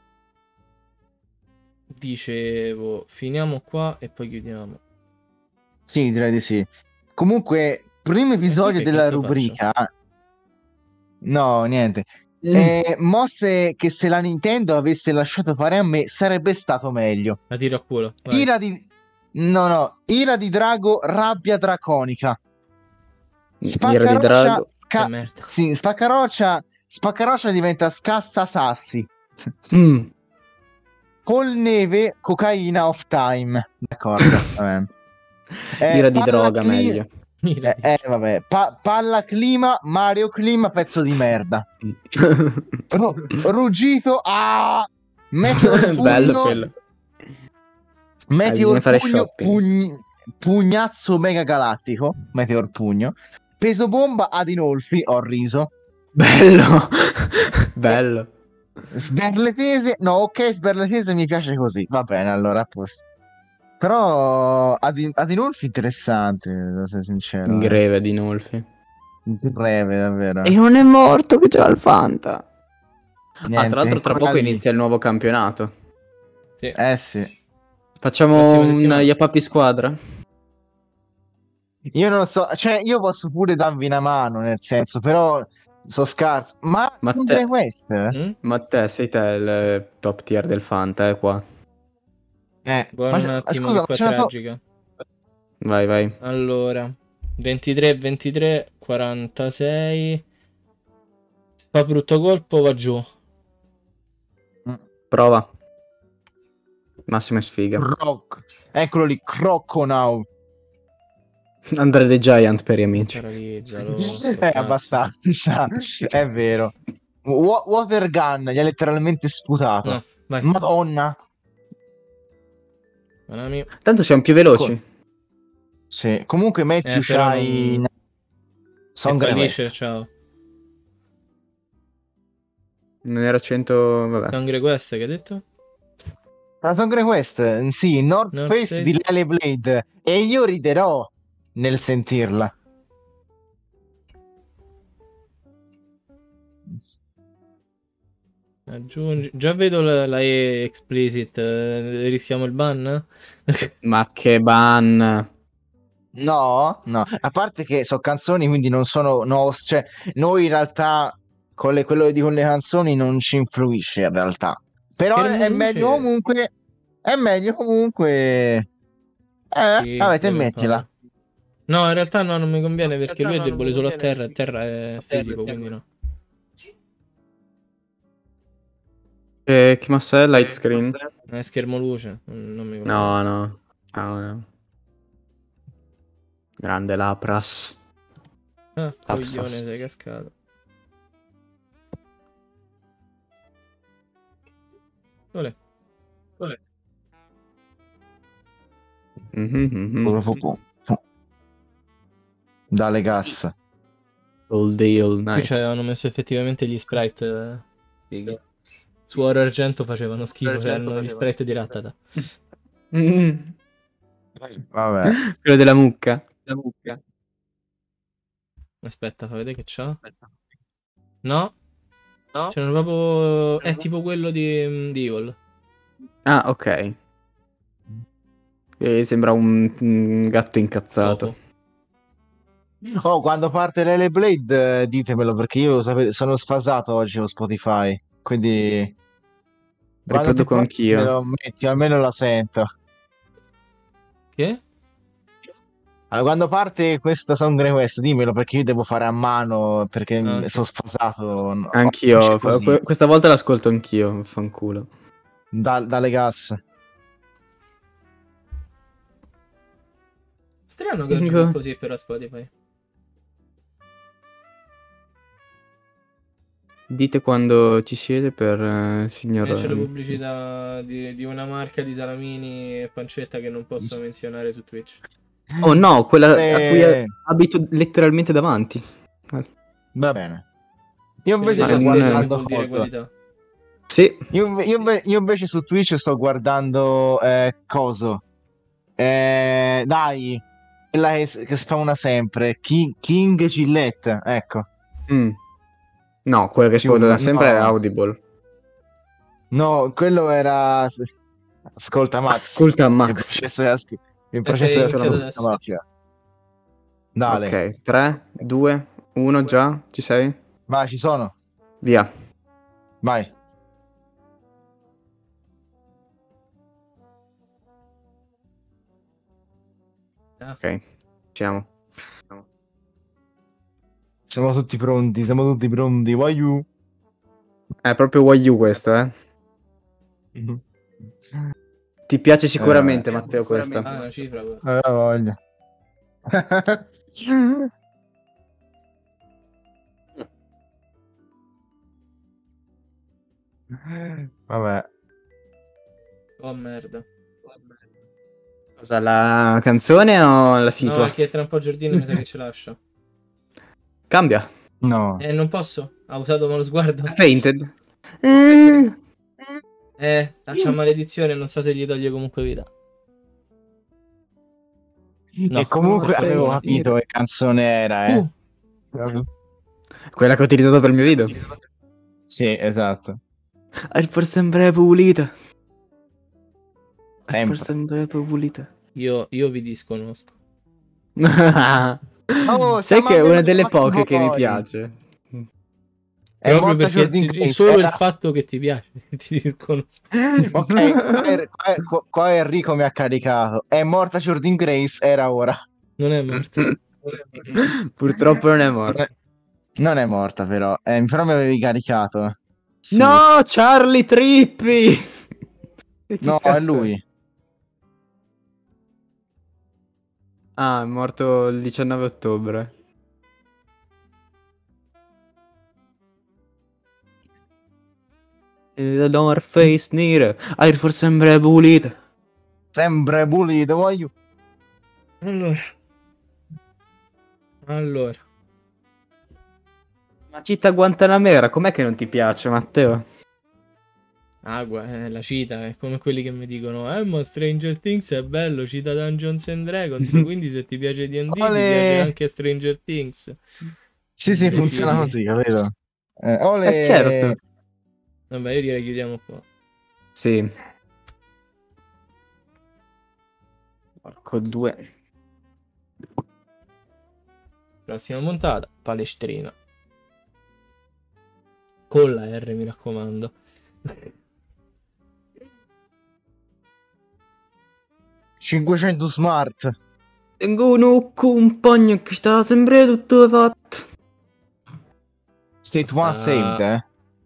Dicevo, finiamo qua e poi chiudiamo. Sì, direi di sì. Comunque, primo episodio che della cazzo rubrica. No, niente. Mm. Mosse che se la Nintendo avesse lasciato fare a me sarebbe stato meglio. La tiro a culo. Vai. Ira di... No. Ira di drago, rabbia draconica. Ira di Spaccaroccia... drago. Che merda. Sì, Spaccaroccia diventa scassa sassi. Mm. Col neve, cocaina of time. D'accordo. Vabbè. Ira di palla droga, cli- meglio. vabbè. Palla clima, Mario clima, pezzo di merda. Ruggito, Meteor Bello pugno, quello. Meteor bisogna fare pugno, shopping. pugnazzo mega galattico, Meteor pugno, peso bomba Adinolfi, ho riso. Bello. Bello. Sberlefese, no, ok, Sberlefese mi piace così, va bene, allora a posto. Però Adinolfi interessante, devo essere sincero. Greve di Nolfi. Breve, davvero. E non è morto che c'era il Fanta. Niente, Tra l'altro tra poco ancora lì. inizia il nuovo campionato. Sì. Sì. Facciamo Prossima un settimana. Yapapi squadra? Io non so, cioè io posso pure darvi una mano, nel senso, però so scarso. Ma sono te- queste? Mm? Ma te sei te il top tier del Fanta, qua. Buon un attimo scusa, che qua ce la so. tragica. Vai. Allora, 23, 46. Fa brutto colpo, va giù. Prova. Massima sfiga. Croc. Eccolo lì, Croconaut. Andre the Giant per gli amici. Paralizzalo. Abbastanza, è vero. Water Gun, gli ha letteralmente sputato. No, vai. Madonna. Manami. Tanto siamo più veloci. Sì, comunque Matthew però c'hai... non- Son Che fallisce, Quest. ciao. Non era 100... Vabbè. Sangre queste che hai detto? La Son Quest, sì, North North Face Face. di Lele Blade. E io riderò nel sentirla. Aggiungi. Già vedo la E explicit. Rischiamo il ban? Ma che ban. No, a parte che sono canzoni, quindi non sono cioè noi in realtà quello che dicono le canzoni non ci influisce in realtà. Però Che è meglio comunque. È meglio comunque. Sì, vabbè, te deve mettila. fare. No, in realtà no, non mi conviene perché lui è debole solo a terra e terra è fisico, quindi no. Che mossa è? Light screen? È schermo luce, non mi conviene. No. Grande Lapras. Coglione, sei cascato. Olè. Dalle gas. All day, all Qui night. ci avevano messo effettivamente gli sprite fighi. Su Oro Argento facevano schifo, c'erano gli sprite di Rattata. Vabbè. Quello della mucca. Aspetta, fa vedere che c'ha. No? C'erano proprio... È tipo quello di Evil. Ah, ok. Sembra un gatto incazzato. Oh, quando parte Lele Blade, ditemelo perché io sono sfasato oggi con Spotify. Quindi Riproduco anch'io. Me lo metti, almeno la sento. Che? Allora, quando parte questa Song Request, dimmelo perché io devo fare a mano perché Sì. sono sfasato. Anch'io. Così. Questa volta l'ascolto anch'io. Fanculo. Dalle gas. Strano che oggi fa così però Spotify. Dite quando ci siete per signor... C'è la pubblicità di una marca di salamini e pancetta che non posso menzionare su Twitch. Oh no, quella a cui abito letteralmente davanti. Va bene. Io invece Ma sto non è- guardando vuol dire cosa. qualità. Sì. Io invece su Twitch sto guardando coso. Dai. quella che spawna sempre, King Gillette, ecco. No, quello che spawna da sempre è No. Audible. No, quello era... Ascolta Max. Ascolta Il Max. processo iniziato di adesso. mafia. Dale, Ok, 3, 2, 1, già? Ci sei? vai, ci sono. Via. Vai. Ok, siamo. Siamo tutti pronti, Why you? È proprio Wii U questo, eh? Ti piace sicuramente, Matteo, questa. Ah, una cifra. Voglia. Vabbè. Oh merda. Cosa, la canzone o la No, situa? perché tra un po' Giordino mi sa che ce lascia. Cambia. No. Non posso. Ha usato malo sguardo. Fainted. C'ha maledizione, non so se gli toglie comunque vita. No. E comunque No, avevo sì. capito che canzone era, Quella che ho utilizzato per il mio video. Sì, esatto. Hai forse sempre pulita. Sempre. Forse sempre pulita. Io vi disconosco. Oh, Sai che è una delle stiamo poche che mi voi. piace. È Proprio morta perché Jordan Grace, solo era- il fatto che ti piace ti disconosco. Ok, qua Enrico mi ha caricato. È morta Jordan Grace, era ora. Non è morto. Purtroppo non è morto. Non è morta però, però mi avevi caricato. Sì, No, Charlie Trippi! E chi No, è cazzo lui. Ah, è morto il 19 ottobre. The North Face nere. Hai forse sempre pulita. Sempre pulito, voglio. Allora. Ma città Guantanamera, com'è che non ti piace, Matteo? La cita è come quelli che mi dicono ma Stranger Things è bello, cita Dungeons and Dragons, quindi se ti piace D&D ti Ole. piace anche Stranger Things. Sì, funziona così, capito? Ole. Certo. Vabbè, io direi chiudiamo qua. Sì. Porco due. Prossima puntata, Palestrina. Con la R, mi raccomando. $500 smart. Tengo un compagno che sta sempre tutto fatto. State one saved,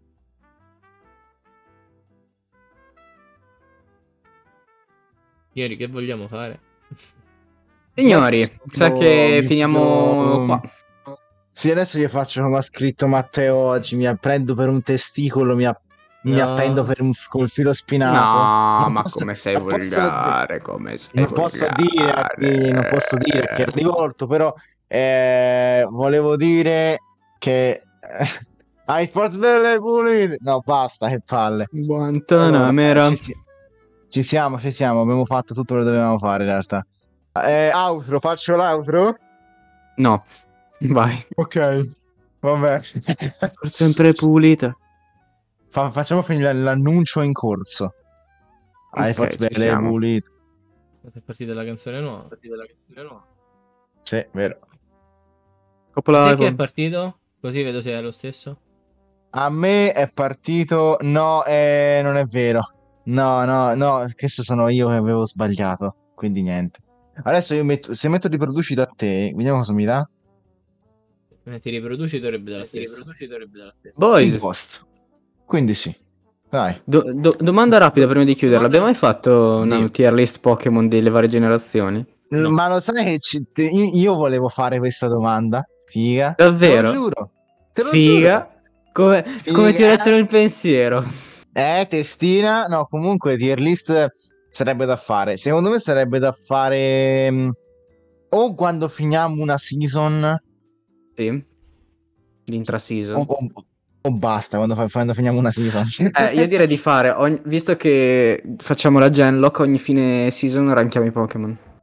Ieri che vogliamo fare? Signori, sa che mi finiamo fido- qua. Sì, adesso gli faccio come ha scritto Matteo oggi. Mi prendo per un testicolo, mi No. appendo col filo spinato. No, Non ma posso- come sei non posso- volgare, come sei Non posso dire a chi, non posso dire che è rivolto, però volevo dire che hai forse belle pulite. No, basta, che palle. Guantanamera. Allora, ci siamo, abbiamo fatto tutto quello che dovevamo fare in realtà. Outro, faccio l'outro? No, vai. Ok, vabbè. Sempre pulita. Facciamo finire l'annuncio in corso. Hai Ok, fatto ci belle siamo. pulite. È partita la canzone nuova. Sì, vero. Coppola Te che è iPhone. partito? Così vedo se è lo stesso. A me è partito. No, non è vero. No, questo sono io che avevo sbagliato. Quindi niente. Adesso se metto riproduci da te, vediamo cosa mi dà. Ti riproduci dovrebbe dare la stessa. Boys, Impost. Quindi sì. Dai. domanda rapida prima di chiuderla. Abbiamo mai fatto una Sì. tier list Pokémon delle varie generazioni? No. Ma lo sai che io volevo fare questa domanda? Figa. Davvero? Te lo giuro. Figa. Come ti ho detto nel pensiero. Testina. No, comunque tier list sarebbe da fare. Secondo me sarebbe da fare o quando finiamo una season Sì. L'intra-season. o basta quando finiamo una season. Io direi di fare, visto che facciamo la Genlock, ogni fine season rankiamo i Pokémon.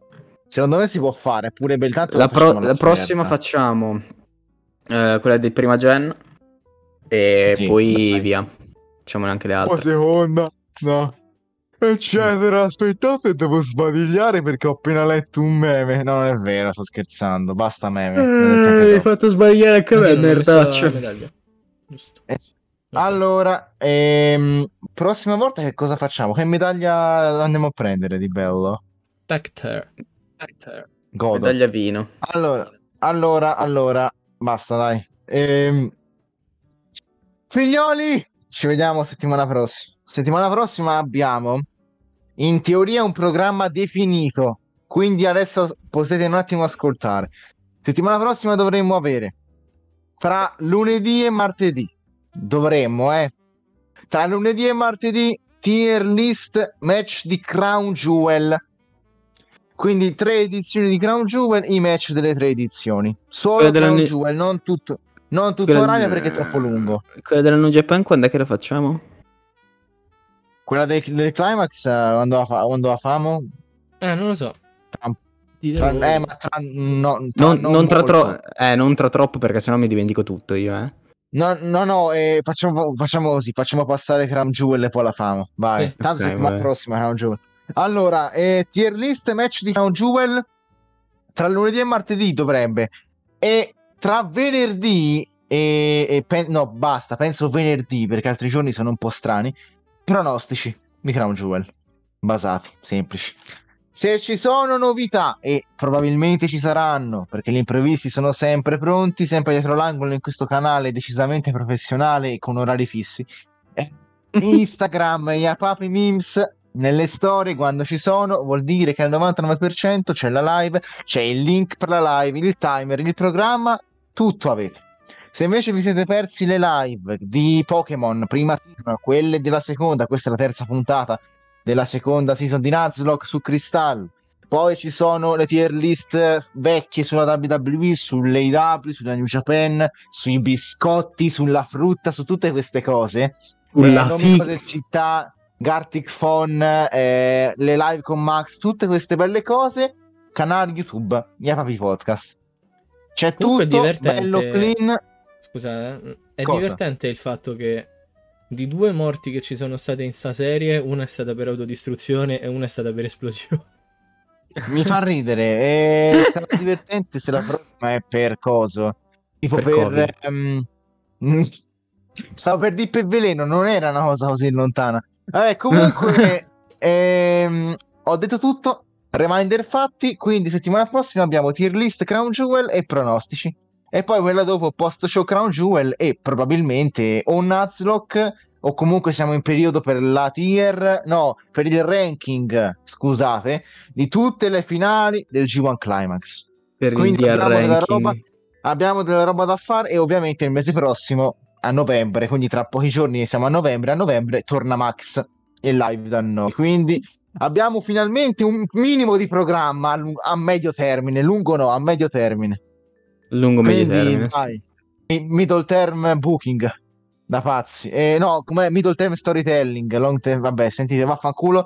Secondo me si può fare, pure bel tanto La, lo facciamo la prossima trasferta. facciamo quella di prima gen e Sì, poi dai. via. Facciamo anche le Poi altre. seconda, no. Eccetera, aspettate, devo sbadigliare perché ho appena letto un meme. No, non è vero, sto scherzando. Basta meme. Ne ho detto anche Hai troppo. fatto sbagliare anche Ah, sì, me, non ho messo la merdaccio. medaglia. Giusto. Eh, Ok. Allora, prossima volta che cosa facciamo? Che medaglia andiamo a prendere di bello? Spectre. Godo. Medaglia vino. Allora, basta, dai. Figlioli, ci vediamo settimana prossima. Settimana prossima abbiamo, in teoria, un programma definito. Quindi adesso potete un attimo ascoltare. Settimana prossima dovremmo avere, tra lunedì e martedì, dovremmo, tra lunedì e martedì, tier list match di Crown Jewel. Quindi 3 edizioni di Crown Jewel, i match delle 3 edizioni. Quella Solo della, Crown New- Jewel, non tutto quella, Arabia perché è troppo lungo. quella della New Japan quando è che la facciamo? Quella del Climax, quando la famo? Non lo so. Tra, Dite voi. ma tra non Non tra molto. non tra troppo perché sennò mi dimentico tutto io, eh. No, facciamo così, facciamo passare Crown Jewel e poi la famo. Vai, Sì. tanto Ok, settimana vabbè. prossima Crown Jewel. Allora, tier list match di Crown Jewel tra lunedì e martedì dovrebbe. E tra venerdì no, basta, penso venerdì perché altri giorni sono un po' strani. Pronostici di Crown Jewel. Basati, semplici. Se ci sono novità, e probabilmente ci saranno, perché gli imprevisti sono sempre pronti, sempre dietro l'angolo in questo canale decisamente professionale e con orari fissi. Instagram e a Papi Memes nelle storie quando ci sono vuol dire che al 99% c'è la live, c'è il link per la live, il timer, il programma, tutto avete. Se invece vi siete persi le live di Pokémon, prima season, quelle della seconda, questa è la terza puntata della seconda season di Nuzlocke su Crystal, poi ci sono le tier list vecchie sulla WWE, sulle AEW, sulla New Japan, sui biscotti, sulla frutta, su tutte queste cose. Sulla Nomi figa. cose città, Gartic Phone, le live con Max, tutte queste belle cose. Canale YouTube, Yapapi Podcast. C'è Comunque è tutto bello divertente. clean. Scusa, è Cosa? divertente il fatto che di 2 morti che ci sono state in sta serie, una è stata per autodistruzione e una è stata per esplosione. Mi fa ridere. E sarà divertente se la prossima è per coso. Tipo Per Covid. Stavo per dire per veleno, non era una cosa così lontana. Vabbè, comunque, ho detto tutto. Reminder fatti. Quindi, settimana prossima abbiamo tier list Crown Jewel e pronostici. E poi quella dopo, post show Crown Jewel e probabilmente o Nuzlocke o comunque siamo in periodo per la tier, no, per il ranking, scusate, di tutte le finali del G1 Climax. Per il Quindi DR ranking. abbiamo della roba da fare e ovviamente il mese prossimo, a novembre, quindi tra pochi giorni siamo a novembre torna Max e live da noi. Quindi abbiamo finalmente un minimo di programma a medio termine, lungo no, a medio termine. Lungo medio Quindi termine. dai, middle term booking da pazzi. No, com'è middle term storytelling, long term, vabbè, sentite, vaffanculo.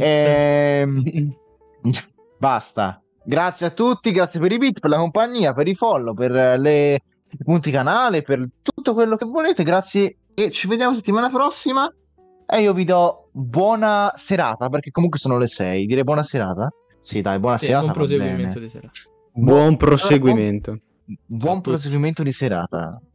Basta. Grazie a tutti, grazie per i beat, per la compagnia, per i follow, per i punti canale, per tutto quello che volete. Grazie e ci vediamo settimana prossima. E io vi do buona serata, perché comunque sono le 6. Dire buona serata? Sì, dai, buona Sì, serata buon va proseguimento bene. di sera. Buon proseguimento. Buon tutti. proseguimento di serata.